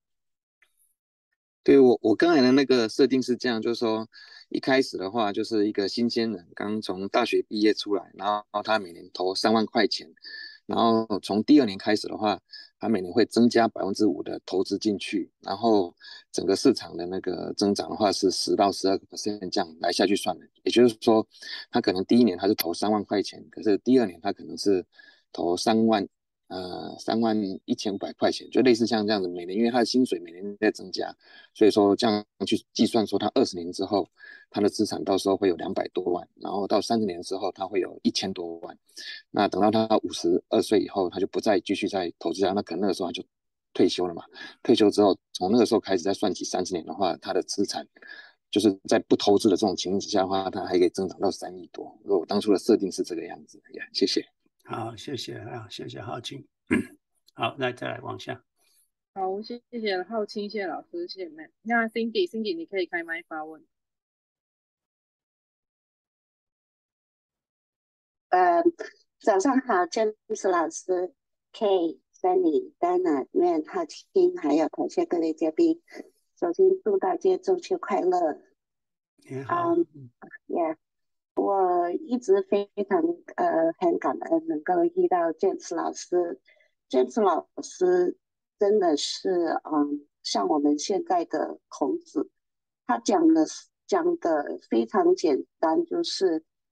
对，我我刚才的那个设定是这样，就是说一开始的话就是一个新鲜人刚从大学毕业出来，然后他每年投三万块钱，然后从第二年开始的话，他每年会增加百分之五的投资进去，然后整个市场的那个增长的话是十到十二个 percent 这样来下去算的，也就是说，他可能第一年他是投三万块钱，可是第二年他可能是投三万。呃，三万一千五百块钱，就类似像这样子，每年因为他的薪水每年在增加，所以说这样去计算说，他二十年之后，他的资产到时候会有两百多万，然后到三十年之后，他会有一千多万。那等到他五十二岁以后，他就不再继续再投资啊，那可能那个时候他就退休了嘛。退休之后，从那个时候开始再算起三十年的话，他的资产就是在不投资的这种情况之下的话，他还可以增长到三亿多。我当初的设定是这个样子。呀，谢谢。 好，谢谢啊，谢谢浩清。好，那再来往下。 好，谢谢浩清，谢谢老师，谢谢 Matt。那 Cindy，Cindy 你可以开麦发问。 呃，早上好，詹姆斯老师、K、Sunny、Dana、Ren、浩清，还有感谢各位嘉宾。首先祝大家中秋快乐。 你好。 嗯、um, ，Yeah。我一直非常呃很感恩能够遇到 James 老师，James 老师真的是嗯像我们现在的孔子，他讲的讲的非常简单，就是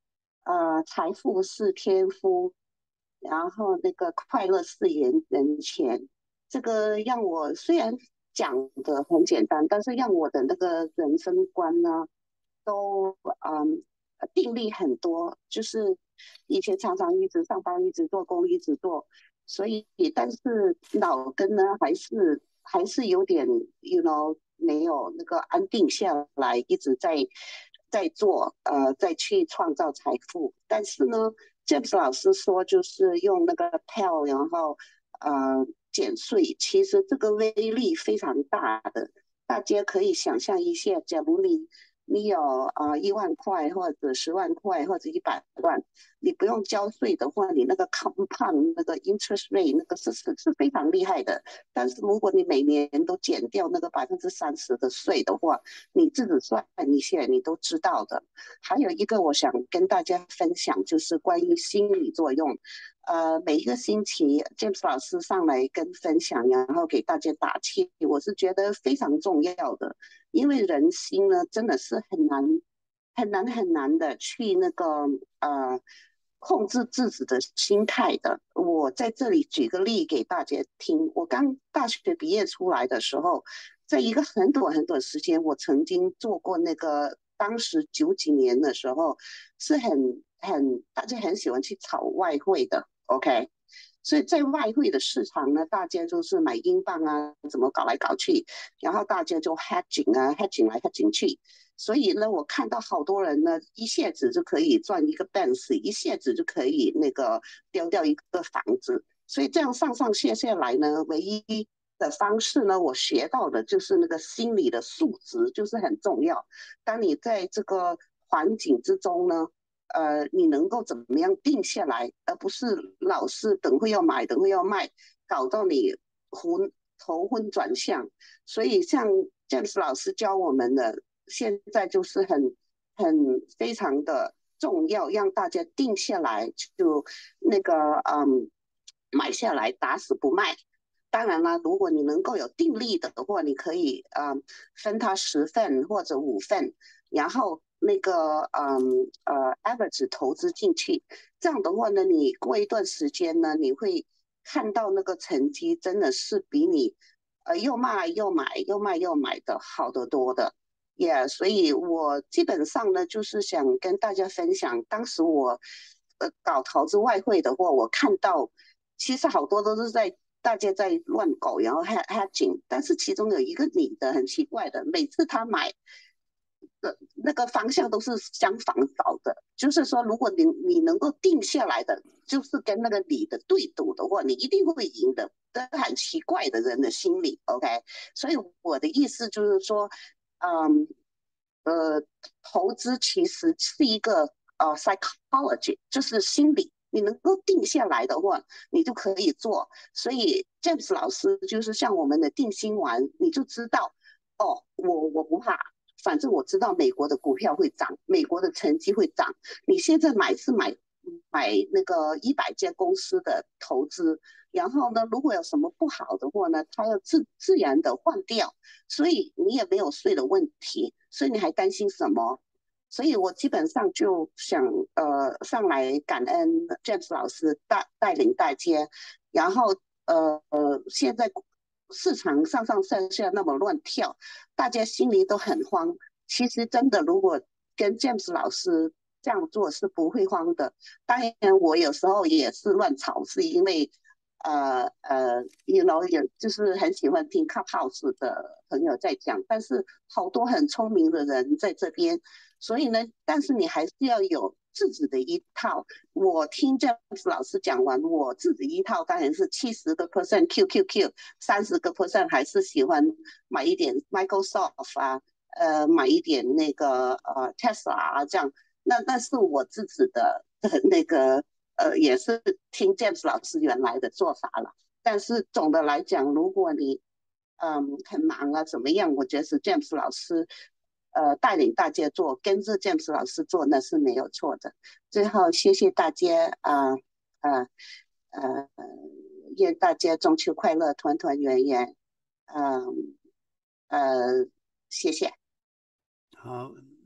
呃，财富是天赋，然后那个快乐是人人钱。这个让我虽然讲的很简单，但是让我的那个人生观呢，都嗯定力很多。就是以前常常一直上班，一直做工，一直做，所以但是脑根呢还是还是有点，you know，没有那个安定下来，一直在在做，呃，再去创造财富。但是呢，James 老师说就是用那个 P E L， 然后呃减税，其实这个威力非常大的。大家可以想象一下，假如你你有呃一万块或者十万块或者一百万，你不用交税的话，你那个 compound 那个 interest rate 那个是是是非常厉害的。但是如果你每年都减掉那个百分之三十的税的话，你自己算一下，你都知道的。还有一个我想跟大家分享，就是关于心理作用。呃，每一个星期 James 老师上来跟分享，然后给大家打气，我是觉得非常重要的。因为人心呢，真的是很难、很难、很难的去那个呃控制自己的心态的。我在这里举个例给大家听。我刚大学毕业出来的时候，在一个很短很短时间，我曾经做过那个，当时九几年的时候，是很很大家很喜欢去炒外汇的，OK。所以在外汇的市场呢，大家就是买英镑啊，怎么搞来搞去，然后大家就 hedging 啊，hedging 来 hedging 去。所以呢，我看到好多人呢，一下子就可以赚一个 Benz，一下子就可以那个丢掉一个房子。所以这样上上下下来呢，唯一的方式呢，我学到的就是那个心理的素质，就是很重要。当你在这个环境之中呢，呃，你能够怎么样定下来，而不是老是等会要买，等会要卖，搞到你昏头昏转向。所以像 James 老师教我们的，现在就是很很非常的重要，让大家定下来，就那个嗯买下来，打死不卖。当然啦，如果你能够有定力的话，你可以嗯分它十份或者五份，然后那个嗯呃 average 投资进去。这样的话呢，你过一段时间呢，你会看到那个成绩真的是比你呃又卖又买又卖又买的好得多的。Yeah，所以我基本上呢，就是想跟大家分享，当时我呃搞投资外汇的话，我看到其实好多都是在大家在乱搞，然后 hedging，但是其中有一个女的很奇怪的，每次她买的那个方向都是相反找的。就是说，如果你你能够定下来的，就是跟那个你的对赌的话，你一定会赢的。这很奇怪的人的心理，OK。所以我的意思就是说，嗯，呃，投资其实是一个呃 psychology，就是心理。你能够定下来的话，你就可以做。所以 James 老师就是像我们的定心丸，你就知道，哦，我我不怕，反正我知道美国的股票会涨，美国的成绩会涨。你现在买是买买那个一百家公司的投资，然后呢，如果有什么不好的话呢，它要自自然的换掉，所以你也没有税的问题，所以你还担心什么？所以我基本上就想呃上来感恩 James 老师带带领大家，然后呃呃现在市场上上下下那么乱跳，大家心里都很慌。其实真的，如果跟 James 老师这样做是不会慌的。当然，我有时候也是乱炒，是因为呃呃，you know，也就是很喜欢听 Clubhouse 的朋友在讲，但是好多很聪明的人在这边，所以呢，但是你还是要有自己的一套。我听 James 老师讲完，我自己一套当然是七十个 percent Q Q Q， 三十个 percent 还是喜欢买一点 Microsoft 啊，呃，买一点那个呃 Tesla 啊，这样。那那是我自己的那个呃，也是听 James 老师原来的做法了。但是总的来讲，如果你嗯很忙啊怎么样，我觉得是 James 老师呃带领大家做，跟着 James 老师做那是没有错的。最后谢谢大家啊呃呃，愿大家中秋快乐，团团圆圆。嗯呃，谢谢。 好，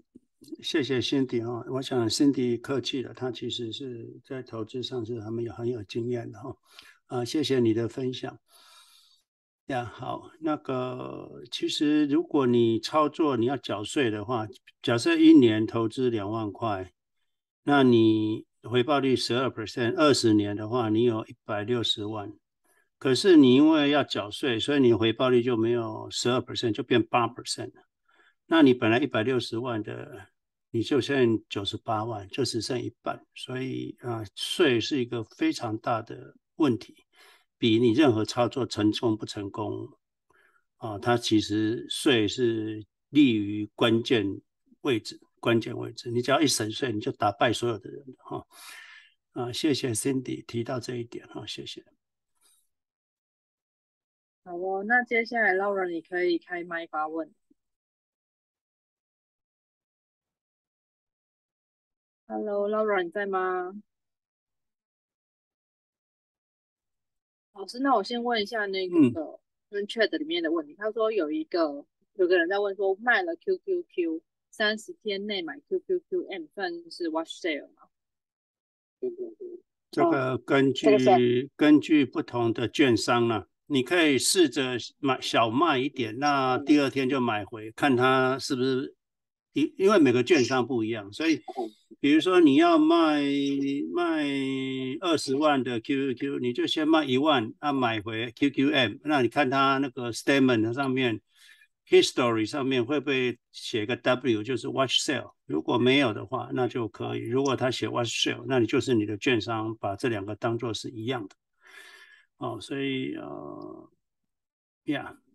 谢谢 Cindy 哈、哦，我想 Cindy 客气了，她其实是在投资上是很有很有经验的哈、哦。啊，谢谢你的分享。呀，好，那个其实如果你操作你要缴税的话，假设一年投资两万块，那你回报率十二 percent， 二十年的话，你有一百六十万。可是你因为要缴税，所以你回报率就没有十二 percent， 就变八 percent 了。那你本来一百六十万的，你就剩九十八万，就只剩一半。所以啊，税是一个非常大的问题。比你任何操作成功不成功啊，它其实税是立于关键位置，关键位置，你只要一省税，你就打败所有的人哈。啊，谢谢 Cindy 提到这一点哈，谢谢。 好哦，那接下来 Laura 你可以开麦发问。Hello Laura 你在吗？老师，那我先问一下那个跟 chat 里面的问题。他说有一个有个人在问说，卖了 Q Q Q 三十天内买 Q Q Q M 算是 wash sale 吗？ 这个根据、哦、根据不同的券商呢、啊，你可以试着买小卖一点，那第二天就买回，看它是不是因因为每个券商不一样，所以比如说你要卖卖二十万的 Q Q Q， 你就先卖一万，那、啊、买回 Q Q M， 那你看它那个 statement 上面 history 上面会不会写个 W， 就是 wash sale， 如果没有的话，那就可以。如果它写 wash sale， 那你就是你的券商把这两个当作是一样的。哦，所以呃呀。Yeah.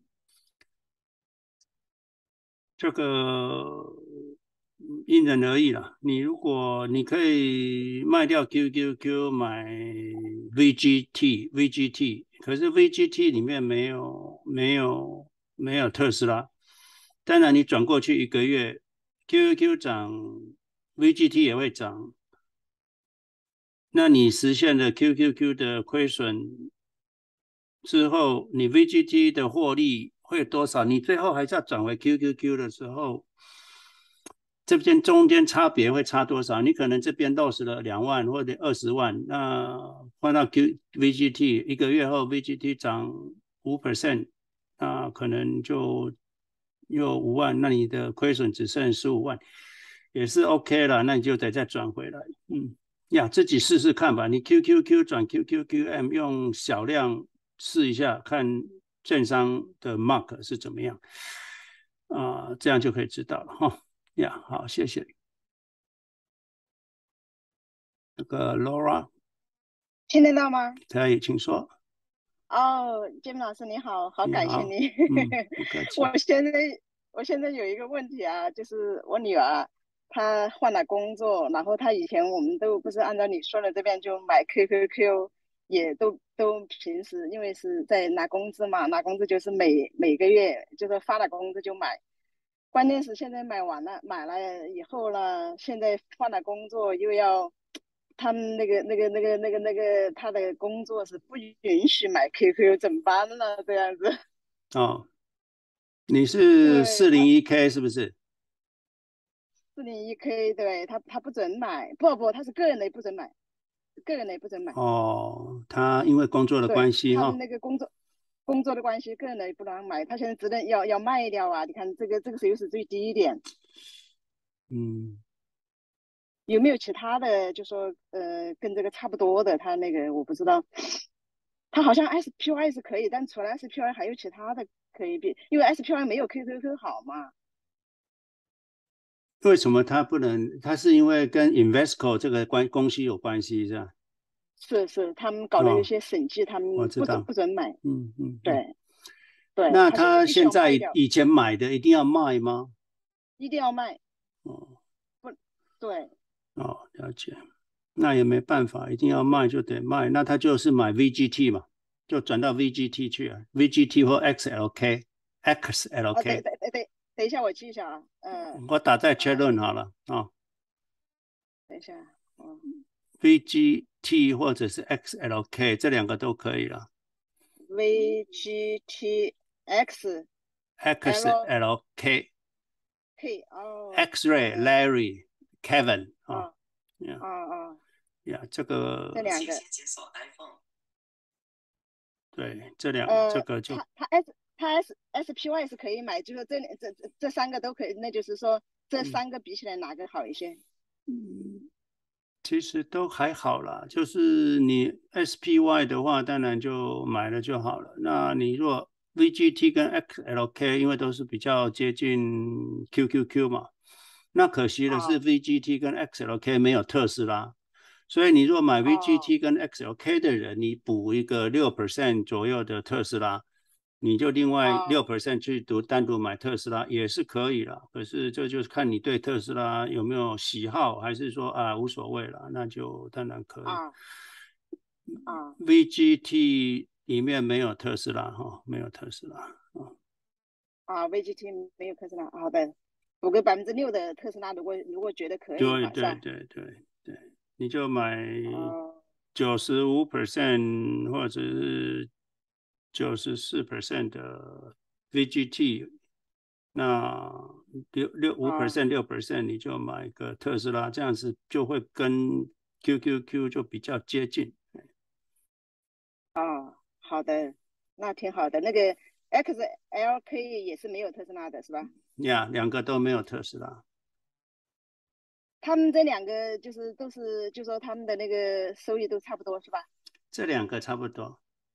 这个因人而异啦。你如果你可以卖掉 Q Q Q 买 V G T，V G T， 可是 V G T 里面没有没有没有特斯拉。当然你转过去一个月 ，Q Q Q 涨 ，V G T 也会涨。那你实现了 Q Q Q 的亏损之后，你 V G T 的获利会有多少？你最后还是要转回 Q Q Q 的时候，这边中间差别会差多少？你可能这边 loss 了两万或者二十万，那换到 Q V G T 一个月后 V G T 涨五 percent， 那可能就又五万，那你的亏损只剩十五万，也是 OK 了，那你就得再转回来，嗯。呀，自己试试看吧。你 Q Q Q 转 Q Q Q M 用小量试一下，看券商的 mark 是怎么样啊、呃，这样就可以知道了哈。呀，好，谢谢。那个 Laura， 听得到吗？ 可以，请说。 哦，金老师你好，好感谢你。 嗯、不客气。 我现在我现在有一个问题啊，就是我女儿。他换了工作，然后他以前我们都不是按照你说的这边就买 Q Q Q， 也都都平时因为是在拿工资嘛，拿工资就是每每个月就是发了工资就买。关键是现在买完了，买了以后呢，现在换了工作又要，他们那个那个那个那个那个他的工作是不允许买 Q Q， 怎么办呢？这样子。 哦，你是四零一 K 是不是？ 四零一 K 对他他不准买，不不，他是个人的不准买，个人的不准买。 哦，他因为工作的关系哈， 他们那个工作工作的关系，个人的不让买，他现在只能要要卖掉啊！你看这个这个又是最低一点。 嗯， 有没有其他的，就说呃跟这个差不多的？他那个我不知道，他好像 S P Y 是可以，但除了 S P Y 还有其他的可以比，因为 S P Y 没有 Q Q Q 好嘛。 为什么他不能？他是因为跟 Invesco 这个关公司有关系是吧？ 是是，他们搞了一些审计，哦、他们不准不准买。 嗯嗯， 对对。 那他现在以前买的一定要卖吗？ 一定要卖。 哦， 不，对。 哦，了解。那也没办法，一定要卖就得卖。那他就是买 V G T 嘛，就转到 V G T 去啊 ，V G T 或 X L K，X L K。 哦，对对对。等一下，我记一下啊，嗯， 我打在 chat room 好了啊、哦。 等一下，嗯 ，V G T 或者是 X L K 这两个都可以了。 V G T X X L K K 哦 X-Ray Larry Kevin 啊哦呀哦哦， 呀，这个这两个对这两这呃， 个就它它 S 它 S S P Y 是可以买，就是这这这这三个都可以，那就是说这三个比起来哪个好一些？ 嗯，其实都还好啦，就是你 S P Y 的话，当然就买了就好了。那你若 V G T 跟 X L K， 因为都是比较接近 Q Q Q 嘛，那可惜的是 V G T 跟 X L K 没有特斯拉，所以你若买 V G T 跟 X L K 的人，你补一个六 percent 左右的特斯拉，你就另外六 percent 去独单独买特斯拉也是可以了。可是这就是看你对特斯拉有没有喜好，还是说啊无所谓了，那就当然可以。 啊啊 V G T 里面没有特斯拉哈，没有特斯拉啊。 啊 V G T 没有特斯拉，好的，补个百分之六的特斯拉，如果如果觉得可以对的话，是吧？ 对对对对，你就买哦九十五 percent 或者是九十四 percent 的 V G T， 那六六五 percent 六 percent 你就买个特斯拉，这样子就会跟 Q Q Q 就比较接近。 哦，好的，那挺好的。那个 X L K 也是没有特斯拉的，是吧？ 呀，两个都没有特斯拉。 他们这两个就是都是，就说他们的那个收益都差不多，是吧？ 这两个差不多。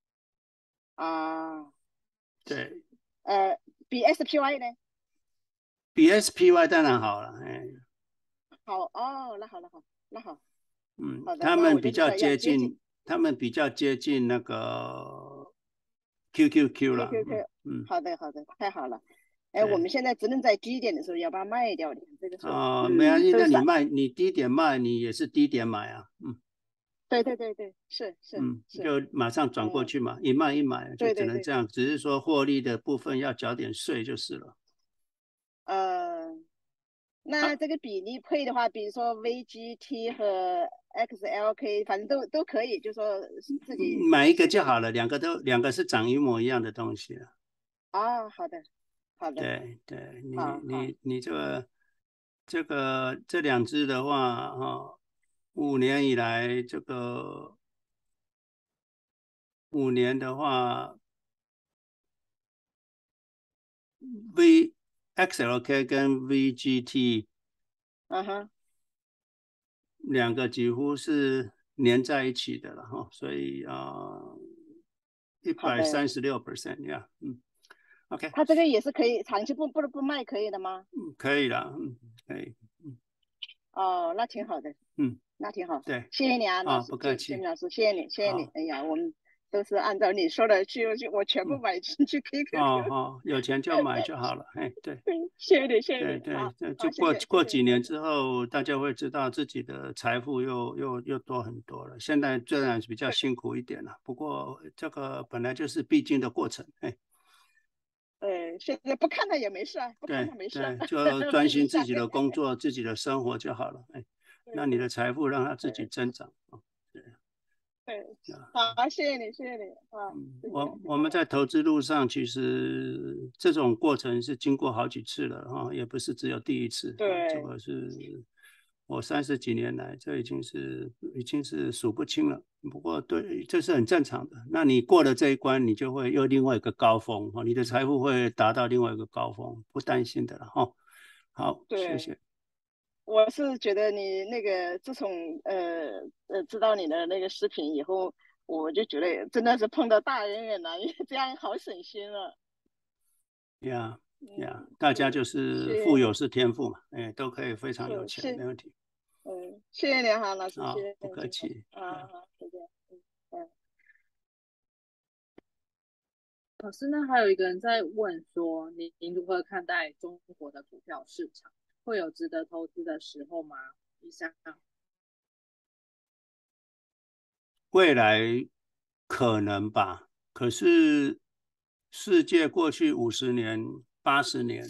啊， 对。 呃，比 S P Y 呢？ 比 S P Y 当然好了，哎。 好哦，那好，那好，那好。 嗯， 好的， 他们比较接近， 接近他们比较接近那个 Q Q Q 了。 Q Q Q， 嗯， 好的，好的，太好了。哎，我们现在只能在低点的时候要把它卖掉，你看这个时候。 啊、呃， 嗯、 没关系，那你上卖，你低点卖，你也是低点买啊。嗯， 对对对对，是是嗯， 是， 就马上转过去嘛，嗯、一卖一买就对对对只能这样，只是说获利的部分要缴点税就是了。 呃，那这个比例配的话，比如说 V G T 和 X L K，反正都都可以，就说自己买一个就好了，两个都两个是长一模一样的东西啊。 啊，好的，好的， 对对，你好好你你这个这个这两只的话，哈、哦，五年以来这个五年的话，V X L K 跟 V G T， 嗯哼， 两个几乎是连在一起的了哈，所以啊，一百三十六 percent 呀，嗯 ，OK， 它这个也是可以长期不不不卖可以的吗？ 嗯，可以了，嗯，可以，嗯， 哦，那挺好的， 嗯， 那挺好， 对， 谢谢你啊，老啊， 师， 不客气， 金老师，谢谢你，谢谢你， 好哎呀，我们都是按照你说的去去，我全部买进去 Q Q Q， 哦哦，有钱就买就好了，哎，对。 谢谢你，谢谢对你，好， 对， 好， 就过谢谢， 过几年之后，大家会知道自己的财富又又又多很多了。现在虽然是比较辛苦一点了，不过这个本来就是必经的过程。哎， 呃，现在不看它也没事啊，不看对它没事啊， 对，就专心自己的工作。 作、自己的生活就好了。哎，那你的财富让它自己增长啊。对对， 啊。 好，谢谢你，谢谢你啊， 嗯， 谢谢我我们在投资路上，其实这种过程是经过好几次了哈，也不是只有第一次。 对， 这个是我三十几年来，这已经是已经是数不清了。不过对，这是很正常的。那你过了这一关，你就会又另外一个高峰哈，你的财富会达到另外一个高峰，不担心的了哈。好，谢谢。 我是觉得你那个自从呃呃知道你的那个视频以后，我就觉得真的是碰到大恩人了，因为这样好省心了。 呀呀，大家就是富有是天赋嘛，哎，都可以非常有钱，没问题。 嗯，谢谢你哈，老师， 好， 谢谢不客气啊，好，再见。嗯， 老师，那还有一个人在问说，您您如何看待中国的股票市场？会有值得投资的时候吗？以上。 未来可能吧，可是世界过去五十年、八十年，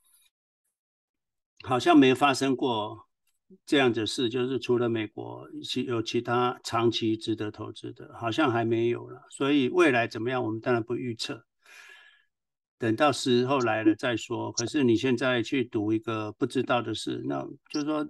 好像没发生过这样的事，就是除了美国，其有其他长期值得投资的，好像还没有了。所以未来怎么样，我们当然不预测。 等到时候来了再说。可是你现在去赌一个不知道的事，那就是说，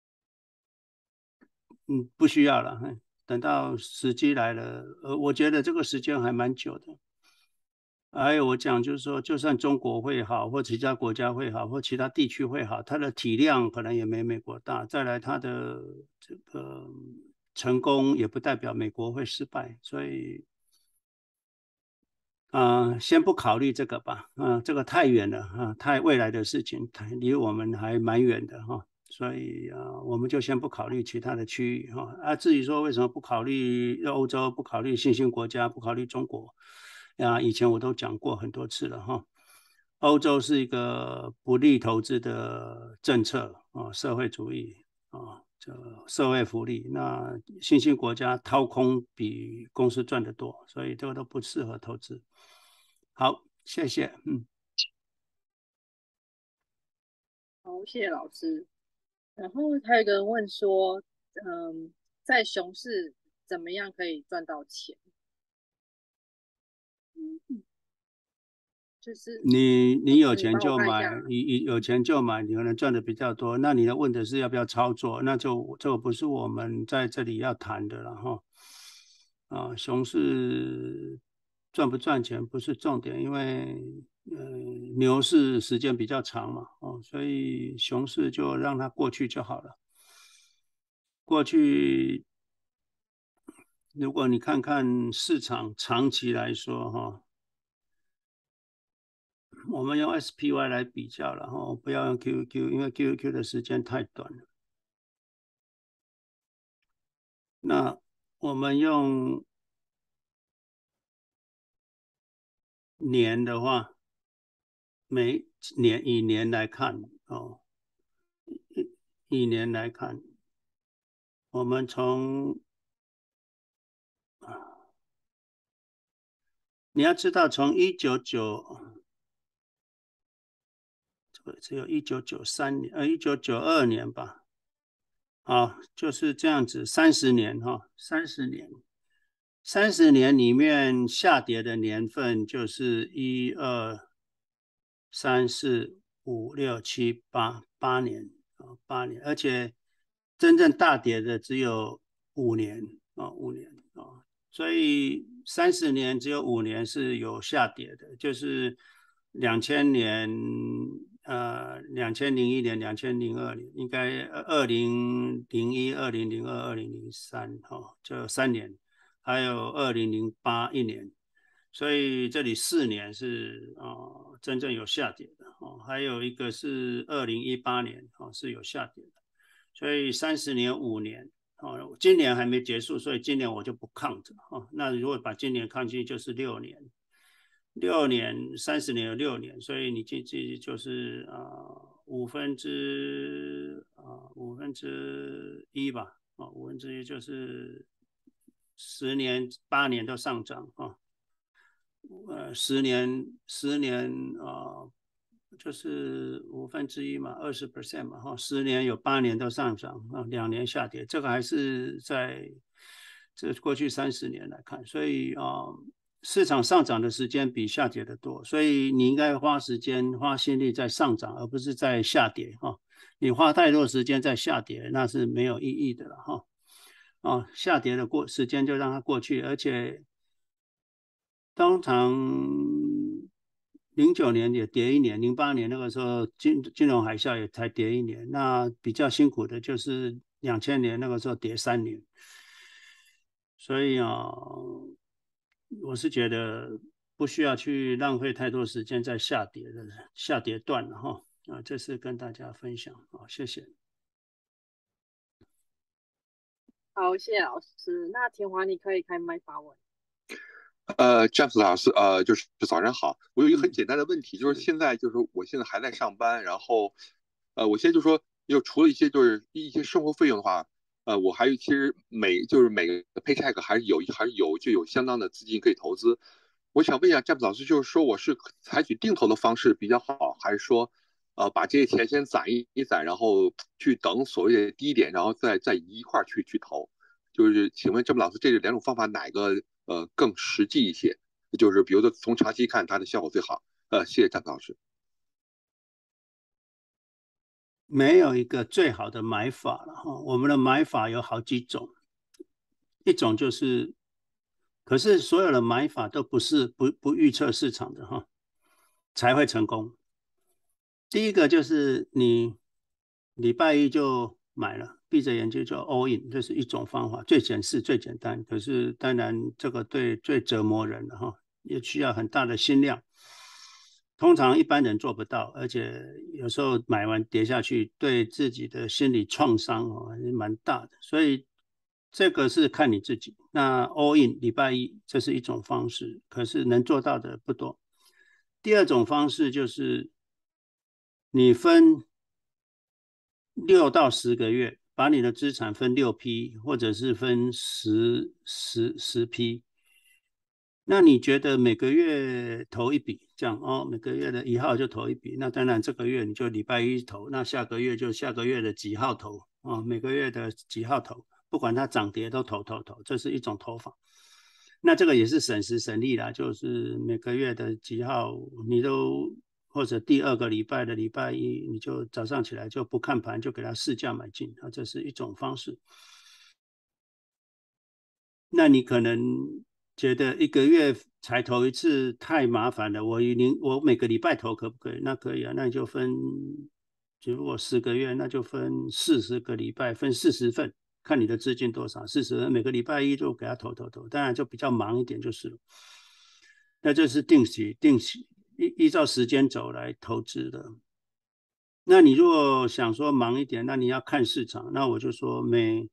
嗯，不需要了。等到时机来了，呃，我觉得这个时间还蛮久的。还有我讲就是说，就算中国会好，或其他国家会好，或其他地区会好，它的体量可能也没美国大。再来，它的这个成功也不代表美国会失败，所以。啊、呃，先不考虑这个吧，啊、呃，这个太远了啊，太未来的事情，离我们还蛮远的哈，所以啊、呃，我们就先不考虑其他的区域哈。啊，至于说为什么不考虑欧洲，不考虑新兴国家，不考虑中国，啊，以前我都讲过很多次了哈。欧洲是一个不利投资的政策啊，社会主义啊，这社会福利，那新兴国家掏空比公司赚得多，所以这个都不适合投资。好，谢谢。嗯， 好，谢谢老师。然后还有一个人问说，嗯，在熊市怎么样可以赚到钱？嗯，就是你你有你帮我钱就买， 看一下。 你有钱就买，你可能赚的比较多。那你的问的是要不要操作？那就这个不是我们在这里要谈的了哈。啊，熊市赚不赚钱不是重点，因为呃牛市时间比较长嘛，哦，所以熊市就让它过去就好了。过去，如果你看看市场长期来说哈。我们用 S P Y 来比较了哈，不要用 Q Q， 因为 Q Q 的时间太短了。那我们用年的话，每年以年来看哦，以年来看，我们从你要知道，从一九九这个只有一九九三年，呃，一九九二年吧，啊，就是这样子，三十年哈，三十年。三十年里面下跌的年份就是一二三四五六七八八年啊，八年，而且真正大跌的只有五年啊，五年啊，所以三十年只有五年是有下跌的，就是两千年。呃，两千零一年、两千零二年，应该二零零一、二零零二、二零零三，哈，这三年。还有二零零八一年，所以这里四年是啊、呃、真正有下跌的哦，还有一个是二零一八年哦是有下跌的，所以三十年五年哦，今年还没结束，所以今年我就不抗着哦。那如果把今年抗进去就是六年，六年三十年有六年，所以你这这就是啊、呃、五分之啊、呃、五分之一吧啊、哦、五分之一就是十年八年都上涨啊，呃十年十年啊、呃、就是五分之一嘛，二十 percent 嘛哈，十年有八年都上涨啊，两年下跌，这个还是在这过去三十年来看，所以啊。呃市场上涨的时间比下跌的多，所以你应该花时间、花心力在上涨，而不是在下跌哈。你花太多时间在下跌，那是没有意义的了哈。哦，下跌的过时间就让它过去，而且通常零九年也跌一年，零八年那个时候金金融海啸也才跌一年，那比较辛苦的就是两千年那个时候跌三年，所以啊。我是觉得不需要去浪费太多时间在下跌的下跌段了哈啊，这是跟大家分享啊，谢谢。 好，谢谢老师。那田华，你可以开麦发问。 呃，James 老师，呃，就是早上好。我有一个很简单的问题，就是现在就是我现在还在上班，然后，呃，我现在就说，就除了一些就是一些生活费用的话，呃，我还有其实每就是每个 paycheck 还是有还是有就有相当的资金可以投资。我想问一下 James 老师，就是说我是采取定投的方式比较好，还是说，呃，把这些钱先攒一一攒，然后去等所谓的低点，然后再再一块去去投？就是请问 James 老师，这两种方法哪个呃更实际一些？就是比如说从长期看它的效果最好， 呃，谢谢张老师。 没有一个最好的买法了哈，我们的买法有好几种，一种就是，可是所有的买法都不是不不预测市场的哈，才会成功。第一个就是你礼拜一就买了，闭着眼睛就 all in， 这是一种方法，最简式最简单，可是当然这个对最折磨人的哈，也需要很大的心量。通常一般人做不到，而且有时候买完跌下去，对自己的心理创伤哦还是蛮大的，所以这个是看你自己。那 all in 礼拜一这是一种方式，可是能做到的不多。第二种方式就是你分六到十个月，把你的资产分六批，或者是分十十十批。那你觉得每个月投一笔，这样哦，每个月的一号就投一笔，那当然这个月你就礼拜一投，那下个月就下个月的几号投哦，每个月的几号投，不管它涨跌都投投投，这是一种投法。那这个也是省时省力啦，就是每个月的几号你都，或者第二个礼拜的礼拜一，你就早上起来就不看盘，就给它市价买进啊，这是一种方式。那你可能觉得一个月才投一次太麻烦了，我我每个礼拜投可不可以？那可以啊，那你就分，如果十个月，那就分四十个礼拜，分四十份，看你的资金多少，四十份，每个礼拜一就给他投投投，当然就比较忙一点就是了。那这是定期定期依依照时间轴来投资的。那你如果想说忙一点，那你要看市场，那我就说每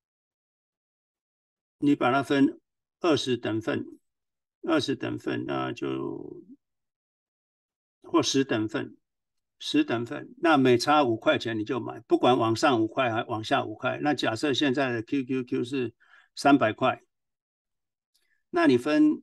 你把它分二十等份，二十等份，那就或十等份，十等份，那每差五块钱你就买，不管往上五块还往下五块。那假设现在的 Q Q Q 是三百块，那你分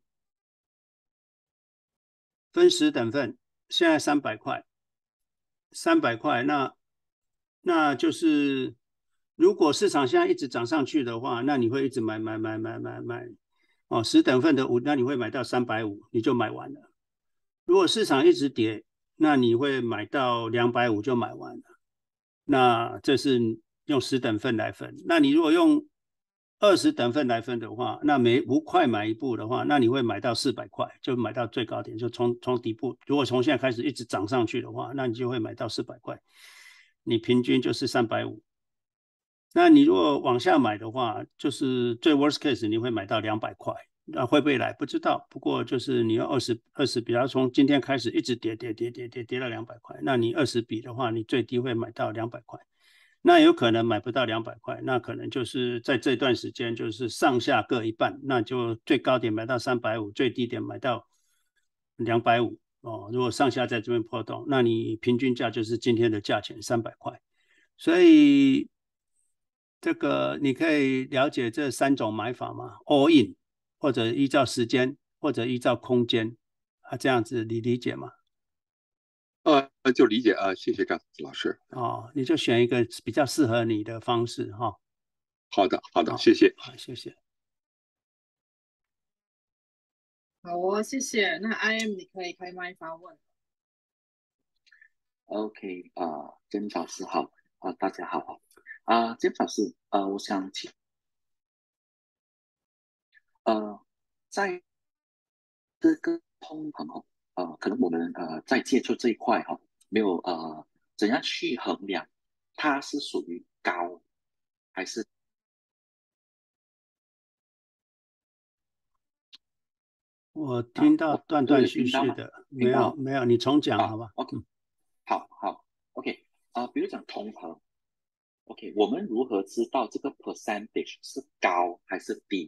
分十等份，现在三百块，三百块，那那就是如果市场现在一直涨上去的话，那你会一直买买买买买买，哦，十等份的五，那你会买到三百五，你就买完了。如果市场一直跌，那你会买到两百五就买完了。那这是用十等份来分。那你如果用二十等份来分的话，那每五块买一步的话，那你会买到四百块，就买到最高点，就从从底部。如果从现在开始一直涨上去的话，那你就会买到四百块，你平均就是三百五。那你如果往下买的话，就是最 worst case 你会买到两百块。那会不会来不知道，不过就是你要二十二十，比方从今天开始一直跌跌跌跌跌跌到两百块，那你二十笔的话，你最低会买到两百块。那有可能买不到两百块，那可能就是在这段时间就是上下各一半，那就最高点买到三百五，最低点买到两百五哦。如果上下在这边波动，那你平均价就是今天的价钱三百块。所以这个你可以了解这三种买法吗 ？All in， 或者依照时间，或者依照空间啊，这样子你理解吗？ 呃，就理解啊、呃，谢谢张老师。 哦，你就选一个比较适合你的方式哈、哦。 好的，好的，好谢谢。 好，谢谢。 好哦，谢谢。那 I M 你可以开麦发问。 OK 啊、呃，甄老师好啊、呃，大家好啊，甄、呃、老师呃，我想请呃，在这个通膨哦，呃，可能我们呃在接触这一块哈、哦，没有呃怎样去衡量它是属于高还是？ 我听到断断续续的， 啊、 没有没有，你重讲、啊、好吧 ？OK，、嗯、好好 OK 啊、呃，比如讲通膨 ，OK， 我们如何知道这个 percentage 是高还是低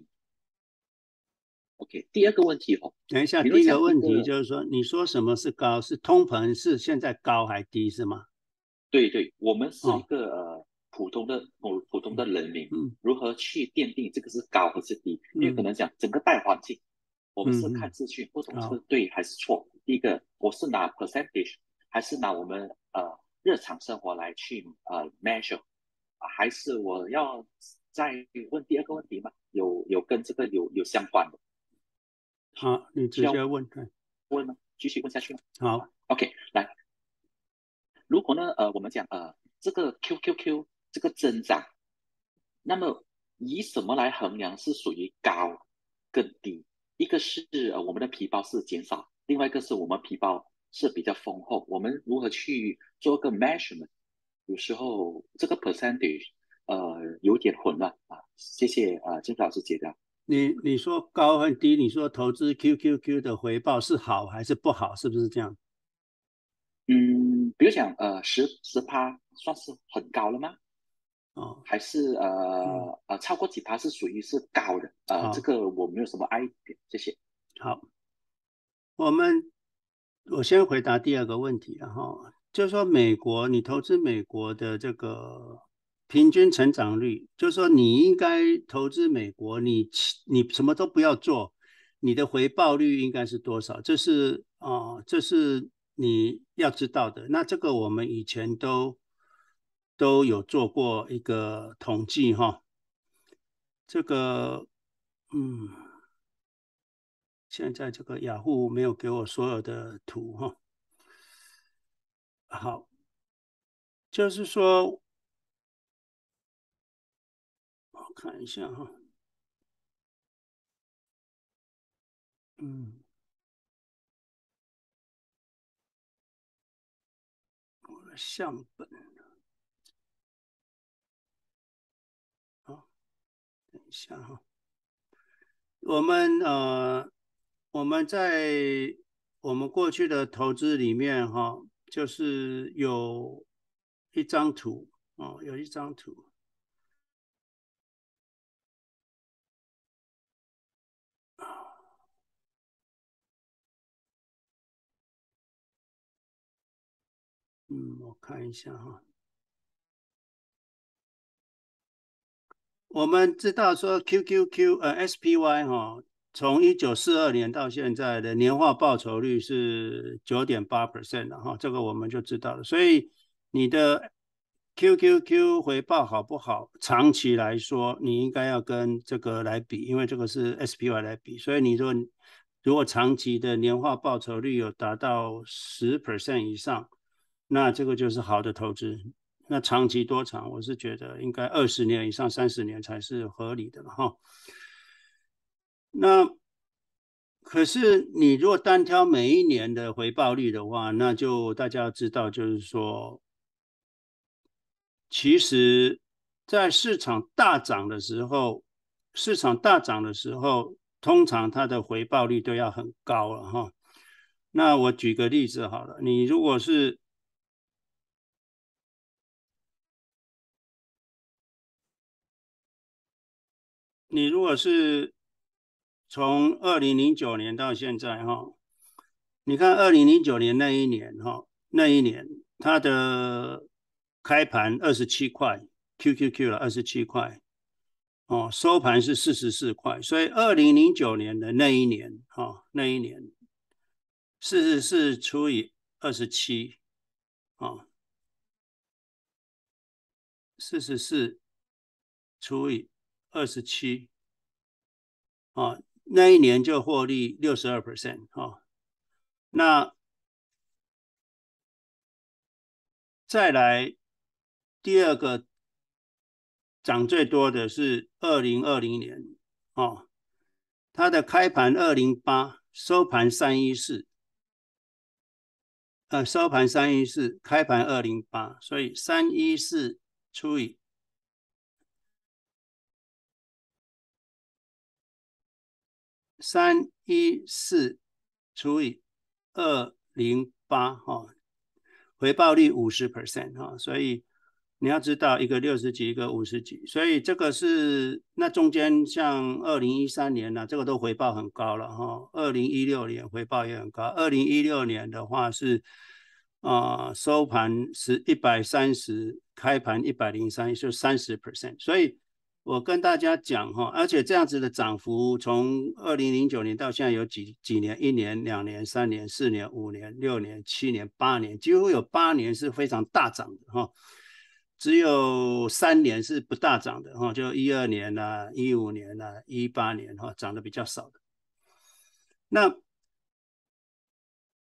？OK， 第二个问题哦， 等一下，第一个问题就是说，你说什么是高？是通膨是现在高还低是吗？ 对对，我们是一个、哦、呃普通的普普通的人民，嗯，如何去奠定这个是高还是低？嗯、因为可能讲整个大环境，我们是看资讯，不懂这个对还是错。第一个，我是拿 percentage， 还是拿我们呃日常生活来去呃 measure， 还是我要再问第二个问题吗？有有跟这个有有相关的？ 好，你直接问。 问吗继续问下去吗？ 好 ，OK， 来，如果呢，呃，我们讲呃这个 Q Q Q 这个增长，那么以什么来衡量是属于高跟低？一个是呃我们的皮包是减少，另外一个是我们皮包是比较丰厚，我们如何去做个 measurement？有时候这个 percentage 呃有点混乱啊。谢谢啊，郑老师解答。 你你说高和低，你说投资 Q Q Q 的回报是好还是不好？是不是这样？ 嗯，比如讲呃十十趴算是很高了吗？ 哦， 还是呃、嗯、呃超过几趴是属于是高的？呃，这个我没有什么 idea，谢谢。 好，我们我先回答第二个问题，然后就是说美国，你投资美国的这个平均成长率，就是说你应该投资美国，你你什么都不要做，你的回报率应该是多少？这是啊、呃，这是你要知道的。那这个我们以前都都有做过一个统计哈，这个嗯。现在这个雅虎没有给我所有的图哈，好，就是说，我看一下哈，嗯，我的相本，啊，等一下哈，我们呃，我们在我们过去的投资里面哈，就是有一张图哦，有一张图。嗯，我看一下哈。我们知道说 Q Q Q 呃 S P Y 哈，从一九四二年到现在的年化报酬率是 九点八 percent 的哈，这个我们就知道了。所以你的 Q Q Q 回报好不好，长期来说你应该要跟这个来比，因为这个是 S P Y 来比。所以你说如果长期的年化报酬率有达到 百分之十 以上，那这个就是好的投资。那长期多长，我是觉得应该二十年以上、三十年才是合理的了哈。那可是你如果单挑每一年的回报率的话，那就大家要知道，就是说，其实在市场大涨的时候，市场大涨的时候，通常它的回报率都要很高了哈。那我举个例子好了，你如果是你如果是从二零零九年到现在哈，你看二零零九年那一年哈，那一年它的开盘二十七块 ，Q Q Q 了二十七块，哦，收盘是四十四块，所以二零零九年的那一年哈，那一年四十四除以二十七，啊，四十四除以二十七。啊，那一年就获利 百分之六十二 啊。那再来第二个涨最多的是二零二零年哦，它的开盘二零八，收盘三一四，呃，收盘三一四，开盘二零八，所以三一四除以三一四除以二零八哈，回报率五十 percent 哈，所以你要知道一个六十几，一个五十几，所以这个是那中间像二零一三年呢、啊，这个都回报很高了哈，二零一六年回报也很高，二零一六年的话是啊、呃、收盘是一百三十，开盘一百零三，就三十 percent， 所以。我跟大家讲哈，而且这样子的涨幅，从二零零九年到现在有几几年？一年、两年、三年、四年、五年、六年、七年、八年，几乎有八年是非常大涨的哈。只有三年是不大涨的哈，就一二年啦、一五年啦、一八年哈，涨得比较少的。那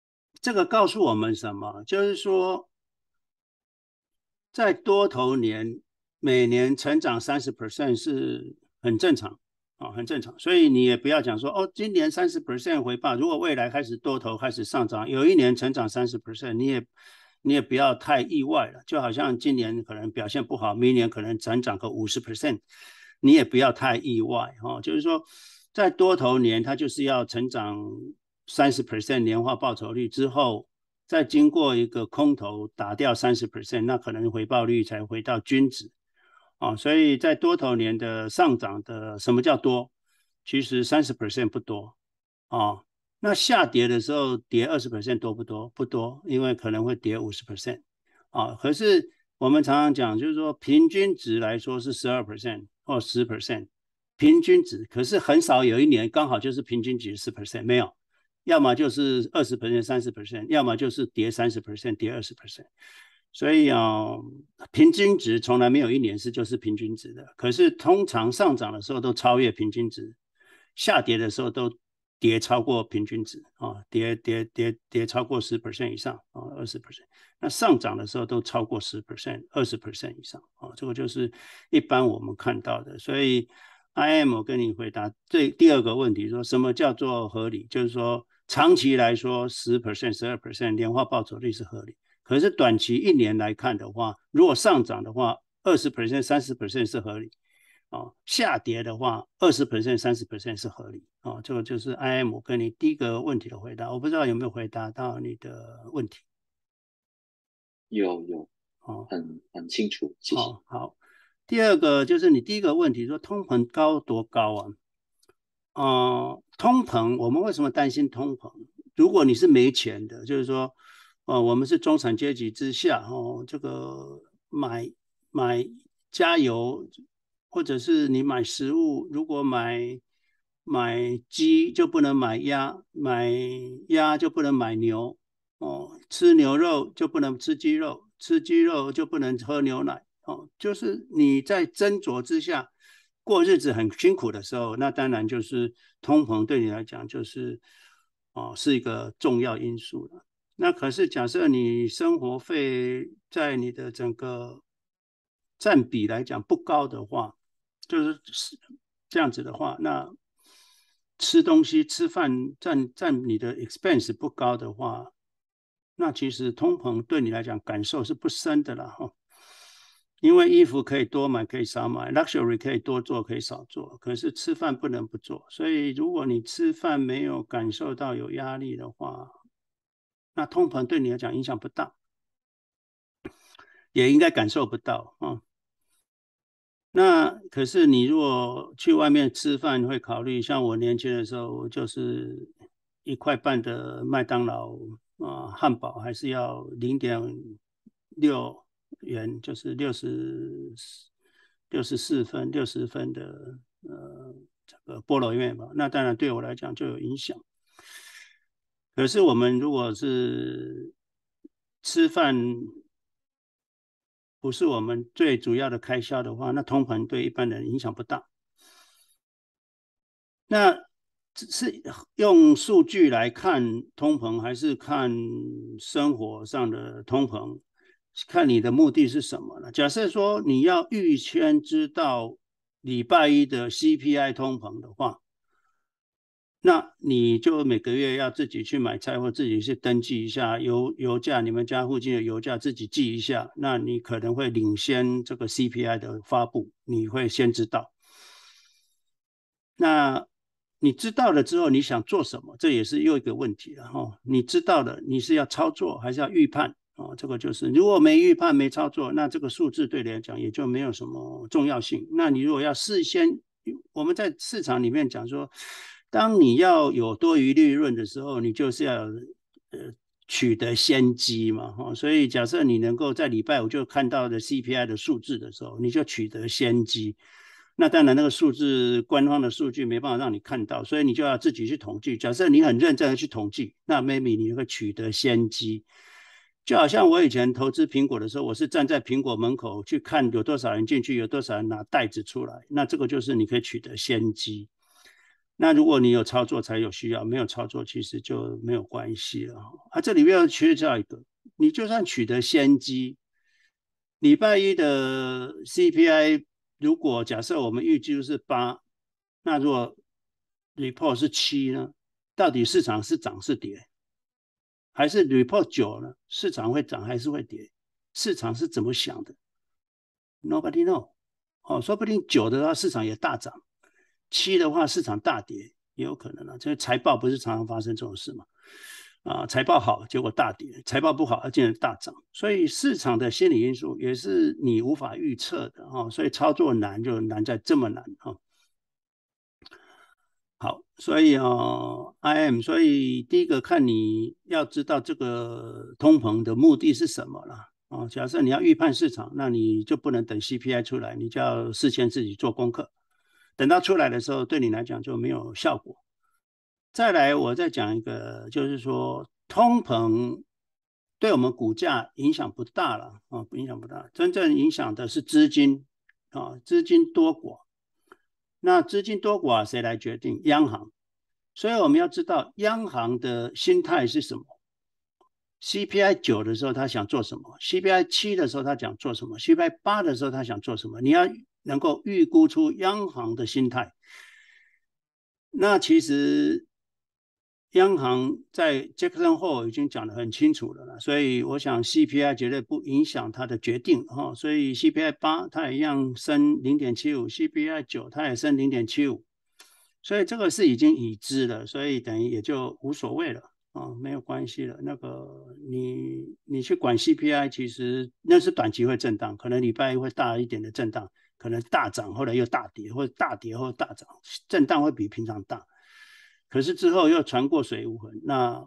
这个告诉我们什么？就是说，在多头年每年成长 百分之三十 是很正常啊，很正常。所以你也不要讲说哦，今年 百分之三十 回报，如果未来开始多头开始上涨，有一年成长 百分之三十， 你也你也不要太意外了。就好像今年可能表现不好，明年可能成长个 百分之五十， 你也不要太意外哈。就是说，在多头年它就是要成长 百分之三十 年化报酬率之后，再经过一个空头打掉 百分之三十， 那可能回报率才回到均值。哦，所以在多头年的上涨的，什么叫多？其实 百分之三十 不多。哦，那下跌的时候跌 百分之二十 多不多？不多，因为可能会跌 百分之五十。哦，可是我们常常讲，就是说平均值来说是 百分之十二 或 百分之十， 平均值，可是很少有一年刚好就是平均值 百分之十， 没有。要么就是 百分之二十 三十， 要么就是跌 百分之三十 跌 百分之二十。 所以啊、呃，平均值从来没有一年是就是平均值的，可是通常上涨的时候都超越平均值，下跌的时候都跌超过平均值啊，跌跌跌跌超过 百分之十 以上啊 ，百分之二十。那上涨的时候都超过 百分之十 百分之二十 以上啊，这个就是一般我们看到的。所以 I M 我跟你回答这第二个问题，说什么叫做合理？就是说长期来说 百分之十、百分之十二 年化报酬率是合理。可是短期一年来看的话，如果上涨的话 百分之二十、三十 是合理、哦、下跌的话 百分之二十、三十 是合理、哦、这个就是 I M 跟你第一个问题的回答。我不知道有没有回答到你的问题。 有有、哦、很很清楚，谢谢。 哦、好，第二个就是你第一个问题说通膨高多高啊？呃，通膨我们为什么担心通膨？如果你是没钱的，就是说呃，我们是中产阶级之下，哦，这个买买加油，或者是你买食物，如果买买鸡就不能买鸭，买鸭就不能买牛，哦，吃牛肉就不能吃鸡肉，吃鸡肉就不能喝牛奶，哦，就是你在斟酌之下过日子很辛苦的时候，那当然就是通膨对你来讲就是哦是一个重要因素了。那可是假设你生活费在你的整个占比来讲不高的话，就是这样子的话，那吃东西吃饭占占你的 expense 不高的话，那其实通膨对你来讲感受是不深的啦哈。因为衣服可以多买可以少买， luxury 可以多做可以少做，可是吃饭不能不做。所以如果你吃饭没有感受到有压力的话，那通膨对你来讲影响不大，也应该感受不到啊。那可是你如果去外面吃饭会考虑，像我年轻的时候就是一块半的麦当劳啊汉堡还是要 零点六元，就是六十六十四分六十分的呃这个菠萝面吧，那当然对我来讲就有影响。可是我们如果是吃饭不是我们最主要的开销的话，那通膨对一般人影响不大。那是用数据来看通膨，还是看生活上的通膨？看你的目的是什么呢？假设说你要预先知道礼拜一的 C P I 通膨的话，那你就每个月要自己去买菜，或自己去登记一下油油价，你们家附近的油价自己记一下，那你可能会领先这个 C P I 的发布，你会先知道。那你知道了之后你想做什么，这也是又一个问题了哈。你知道了，你是要操作还是要预判啊？这个就是如果没预判没操作，那这个数字对你来讲也就没有什么重要性。那你如果要事先，我们在市场里面讲说，当你要有多余利润的时候，你就是要呃取得先机嘛，哦，所以假设你能够在礼拜五就看到的 C P I 的数字的时候，你就取得先机。那当然那个数字官方的数据没办法让你看到，所以你就要自己去统计。假设你很认真的去统计，那 maybe 你会取得先机。就好像我以前投资苹果的时候，我是站在苹果门口去看有多少人进去，有多少人拿袋子出来，那这个就是你可以取得先机。 那如果你有操作才有需要，没有操作其实就没有关系了。啊，这里面要缺少一个，你就算取得先机，礼拜一的 C P I 如果假设我们预计是八，那如果 report 是七呢？到底市场是涨是跌？还是 report 九呢？市场会涨还是会跌？市场是怎么想的 ？Nobody know。哦，说不定九的话市场也大涨，七的话市场大跌也有可能啊。这个财报不是常常发生这种事吗？啊，财报好结果大跌，财报不好而竟然大涨，所以市场的心理因素也是你无法预测的啊、哦，所以操作难就难在这么难啊。哦，好，所以哦 ，I M， 所以第一个看你要知道这个通膨的目的是什么了哦。假设你要预判市场，那你就不能等 C P I 出来，你就要事先自己做功课，等到出来的时候，对你来讲就没有效果。再来，我再讲一个，就是说通膨对我们股价影响不大了啊，哦，影响不大，真正影响的是资金啊，资金多寡。那资金多寡谁来决定？央行。所以我们要知道央行的心态是什么。C P I 九的时候他想做什么 ？C P I 七的时候他想做什么 ？C P I 八的时候他想做什么？你要能够预估出央行的心态。那其实央行在 Jackson Hole 已经讲得很清楚了啦，所以我想 C P I 绝对不影响它的决定哈，所以 C P I 八它也一样升 零点七五 ，C P I 九它也升 零点七五，所以这个是已经已知了，所以等于也就无所谓了啊，没有关系了。那个你你去管 C P I， 其实那是短期会震荡，可能礼拜一会大一点的震荡，可能大涨后来又大跌，或者大跌后大涨，震荡会比平常大。可是之后又船过水无痕，那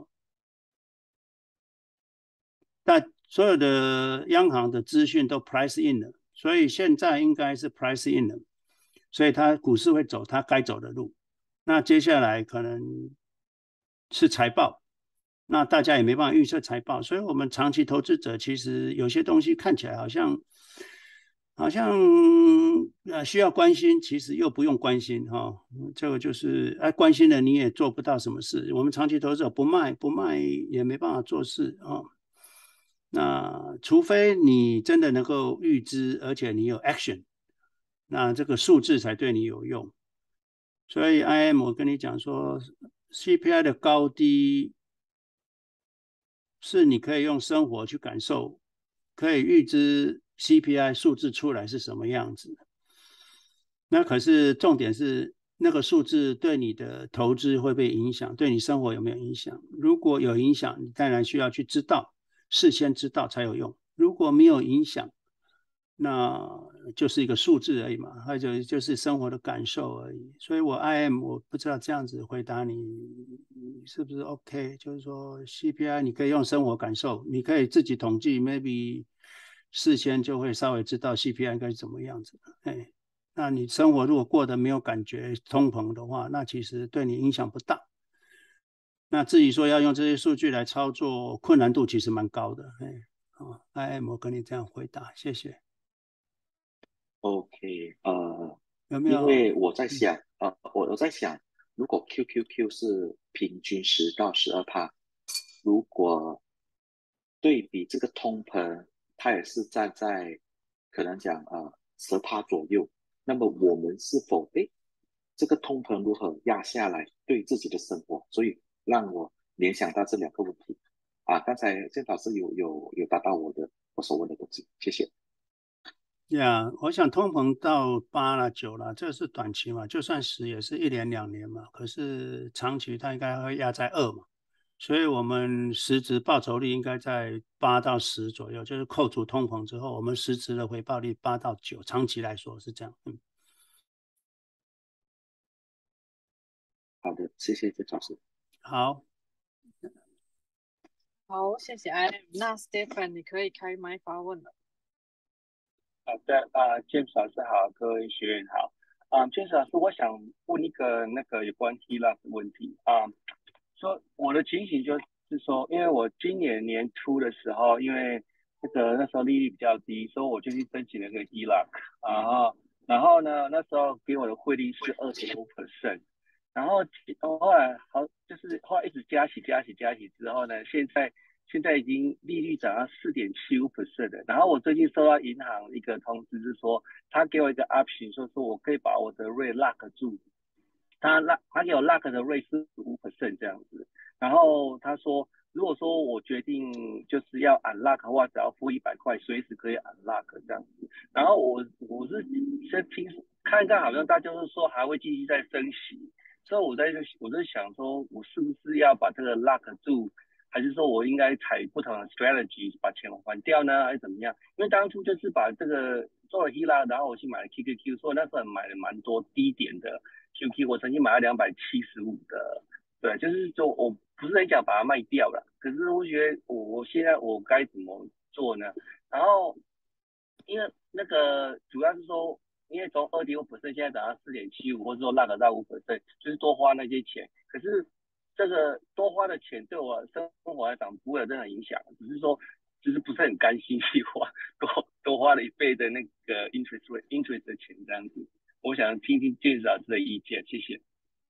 但所有的央行的资讯都 price in 了，所以现在应该是 price in 了，所以它股市会走它该走的路。那接下来可能是财报，那大家也没办法预测财报，所以我们长期投资者其实有些东西看起来好像好像呃需要关心，其实又不用关心哈、哦。这个就是哎关心了你也做不到什么事。我们长期投资者不卖不卖也没办法做事啊、哦。那除非你真的能够预知，而且你有 action， 那这个数字才对你有用。所以 I M 我跟你讲说 C P I 的高低是你可以用生活去感受，可以预知 C P I 数字出来是什么样子。那可是重点是那个数字对你的投资会不会影响，对你生活有没有影响？如果有影响，你当然需要去知道，事先知道才有用。如果没有影响，那就是一个数字而已嘛，或者就是生活的感受而已。所以我 I M 我不知道这样子回答你，你是不是 OK？ 就是说 C P I 你可以用生活感受，你可以自己统计 ，maybe 事先就会稍微知道 C P I 应该是怎么样子的。哎，那你生活如果过得没有感觉通膨的话，那其实对你影响不大。那至于说要用这些数据来操作，困难度其实蛮高的。哎，哦 ，I M 我跟你这样回答，谢谢。 OK， 呃， 有没有？ 因为我在想，呃，我我在想，如果 Q Q Q 是平均十到十二帕，如果对比这个通膨，它也是站在可能讲呃十帕左右，那么我们是否诶这个通膨如何压下来对自己的生活？所以让我联想到这两个问题啊。刚才郑老师有有有答到我的我所问的东西，谢谢。 呀、yeah, 我想通膨到八了九了，这是短期嘛，就算十也是一年两年嘛。可是长期它应该会压在二嘛，所以我们实质报酬率应该在八到十左右，就是扣除通膨之后，我们实质的回报率八到九，长期来说是这样。嗯， 好的，谢谢郑老师。 好， 好，谢谢 I M。那 Stephen 你可以开麦发问了。 好的，啊 ，James 老师好，各位学员好。啊 ，James 老师，我想问一个那个有关 T L A C 的问题啊。说我的情形就是说，因为我今年年初的时候，因为这个那时候利率比较低，所以我就去申请了个 T L A C，然后然后呢，那时候给我的汇率是二十五 percent， 然后后来好就是后来一直加息加息加息之后呢，现在现在已经利率涨到四点七五 percent 了。然后我最近收到银行一个通知，是说他给我一个 option， 说说我可以把我的 rate lock 住，他 lock 他给我 lock 的 rate 是五 percent 这样子。然后他说，如果说我决定就是要 unlock 的话，只要付一百块，随时可以 unlock 这样子。然后我我是先听看看，好像大家都说还会继续再升息，所以我在我在想说，我是不是要把这个 lock 住，还是说我应该采不同的 strategy 把钱还掉呢，还是怎么样？因为当初就是把这个做了 Hila， 然后我去买了 Q Q Q， 所以那时候买了蛮多低点的 Q Q， 我曾经买了两百七十五的。对，就是说我不是很想把它卖掉了，可是我觉得我我现在我该怎么做呢？然后因为那个主要是说，因为从二点五 percent 现在涨到四点七五，或者说拉得到五 percent， 就是多花那些钱。可是这个多花的钱对我生活来讲不会有任何影响，只是说只是不是很甘心去花多多花了一倍的那个 interest rate interest 的钱这样子。我想听听James老师的意见，谢谢。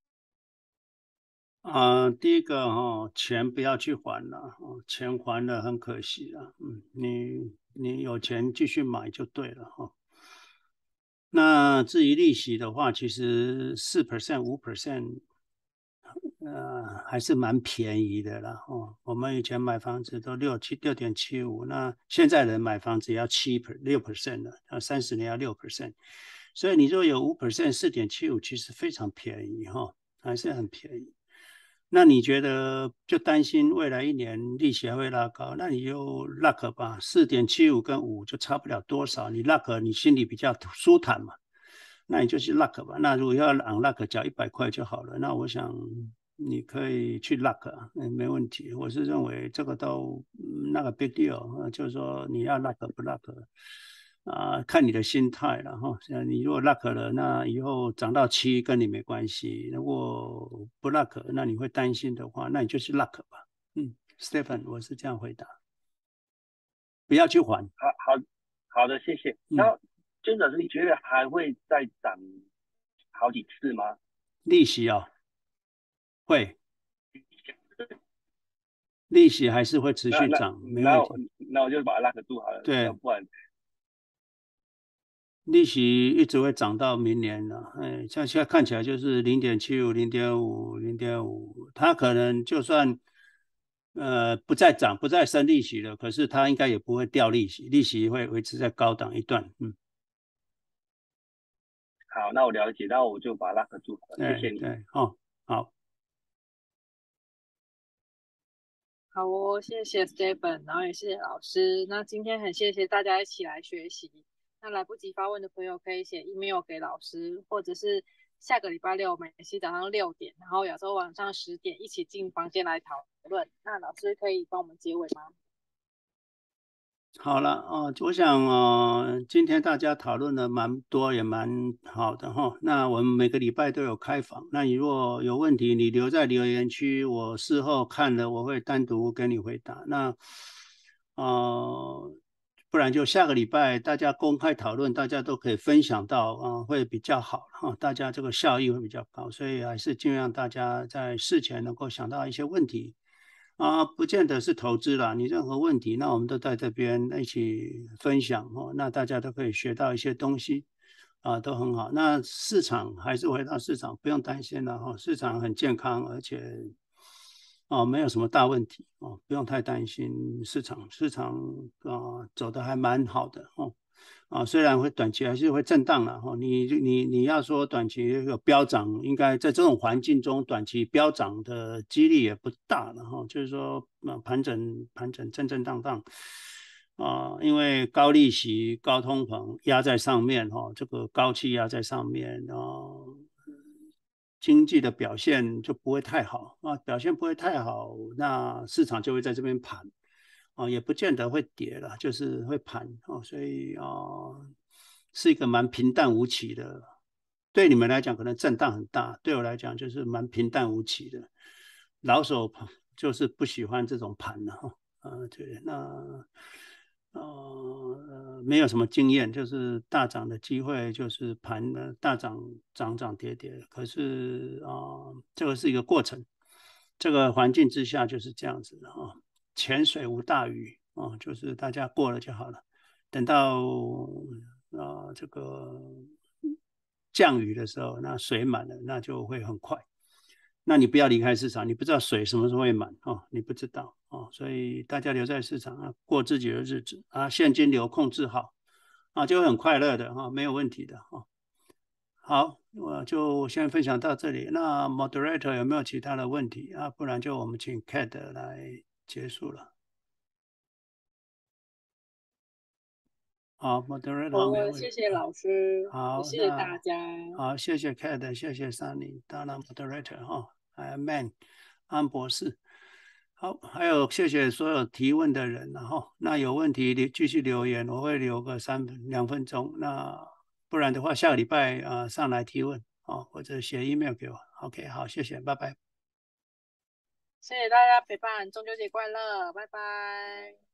啊、呃，第一个哈、哦，钱不要去还了，哦，钱还了很可惜啊，嗯，你你有钱继续买就对了哈、哦。那至于利息的话，其实四 percent 五 percent， 呃，还是蛮便宜的啦哦。我们以前买房子都六七六点七五，那现在人买房子要七 per 六 percent 了，那三十年要六 percent， 所以你若有五 percent 四点七五，其实非常便宜哈、哦，还是很便宜。那你觉得就担心未来一年利息还会拉高，那你就 lock 吧， 四点七五 跟五就差不了多少，你 lock 你心里比较舒坦嘛，那你就去 lock 吧。那如果要 unlock 缴一百块就好了，那我想你可以去 lock， 嗯，没问题。我是认为这个都那个 big deal， 就是说你要 lock 不 lock啊，看你的心态了哈。你如果 lock 了，那以后涨到七跟你没关系；如果不 lock， 那你会担心的话，那你就去 lock 吧。嗯 ，Stephen， 我是这样回答，不要去还。 好好好的，谢谢。然后，真的是你觉得还会再涨好几次吗？ 利息啊、哦，会，利息还是会持续涨，没问题。 那我就把它 lock 住好了。 对， 不然。 利息一直会涨到明年了，哎，像现在看起来就是 零点七五、零点五、零点五，它可能就算呃不再涨、不再升利息了，可是它应该也不会掉利息，利息会维持在高档一段。嗯， 好，那我了解，那我就把它 lock 住了，谢谢你。 对，哦，好。 好哦，谢谢 Stephen， 然后也谢谢老师。那今天很谢谢大家一起来学习。那来不及发问的朋友可以写 email 给老师，或者是下个礼拜六每期早上六点，然后亚洲晚上十点一起进房间来讨论。那老师可以帮我们结尾吗？ 好了哦，我想哦，今天大家讨论的蛮多，也蛮好的哈、哦。那我们每个礼拜都有开房，那你如果有问题，你留在留言区，我事后看了我会单独给你回答。那呃，不然就下个礼拜大家公开讨论，大家都可以分享到啊、呃，会比较好哈、哦，大家这个效益会比较高。所以还是尽量大家在事前能够想到一些问题。啊，不见得是投资啦，你任何问题，那我们都在这边一起分享哦，那大家都可以学到一些东西，啊，都很好。那市场还是回到市场，不用担心了哈，市场很健康，而且哦没有什么大问题哦，不用太担心市场，市场啊走得还蛮好的哦。啊，虽然会短期还是会震荡了哈，你你你要说短期有飙涨，应该在这种环境中，短期飙涨的几率也不大了哈，就是说盘整盘整震震荡荡啊，因为高利息、高通膨压在上面哈，这个高气压在上面啊，经济的表现就不会太好啊，表现不会太好，那市场就会在这边盘。哦，也不见得会跌了，就是会盘哦，所以哦，是一个蛮平淡无奇的。对你们来讲可能震荡很大，对我来讲就是蛮平淡无奇的。老手就是不喜欢这种盘的哈，啊，对，那呃没有什么经验，就是大涨的机会就是盘呢大涨涨涨跌跌，可是啊、呃、这个是一个过程，这个环境之下就是这样子的啊，潜水无大鱼啊，就是大家过了就好了，等到啊、呃、这个降雨的时候，那水满了，那就会很快。那你不要离开市场，你不知道水什么时候会满哦，你不知道哦，所以大家留在市场啊，过自己的日子啊，现金流控制好啊，就会很快乐的哈、哦，没有问题的哈、哦。好，我就先分享到这里。那 Moderator 有没有其他的问题啊？不然就我们请 Cat 来结束了。好 ，Moderator 没有问题。 谢谢老师， 好， 谢谢大家。 好，谢谢 Cat， 谢谢 Sunny， 当然 Moderator 哈、哦，还有 Man 安博士。好，还有谢谢所有提问的人，然后那有问题继续留言，我会留个三两分钟。那不然的话，下个礼拜啊、呃、上来提问哦，或者写 email 给我。OK， 好，谢谢，拜拜。 谢谢大家陪伴，中秋节快乐，拜拜。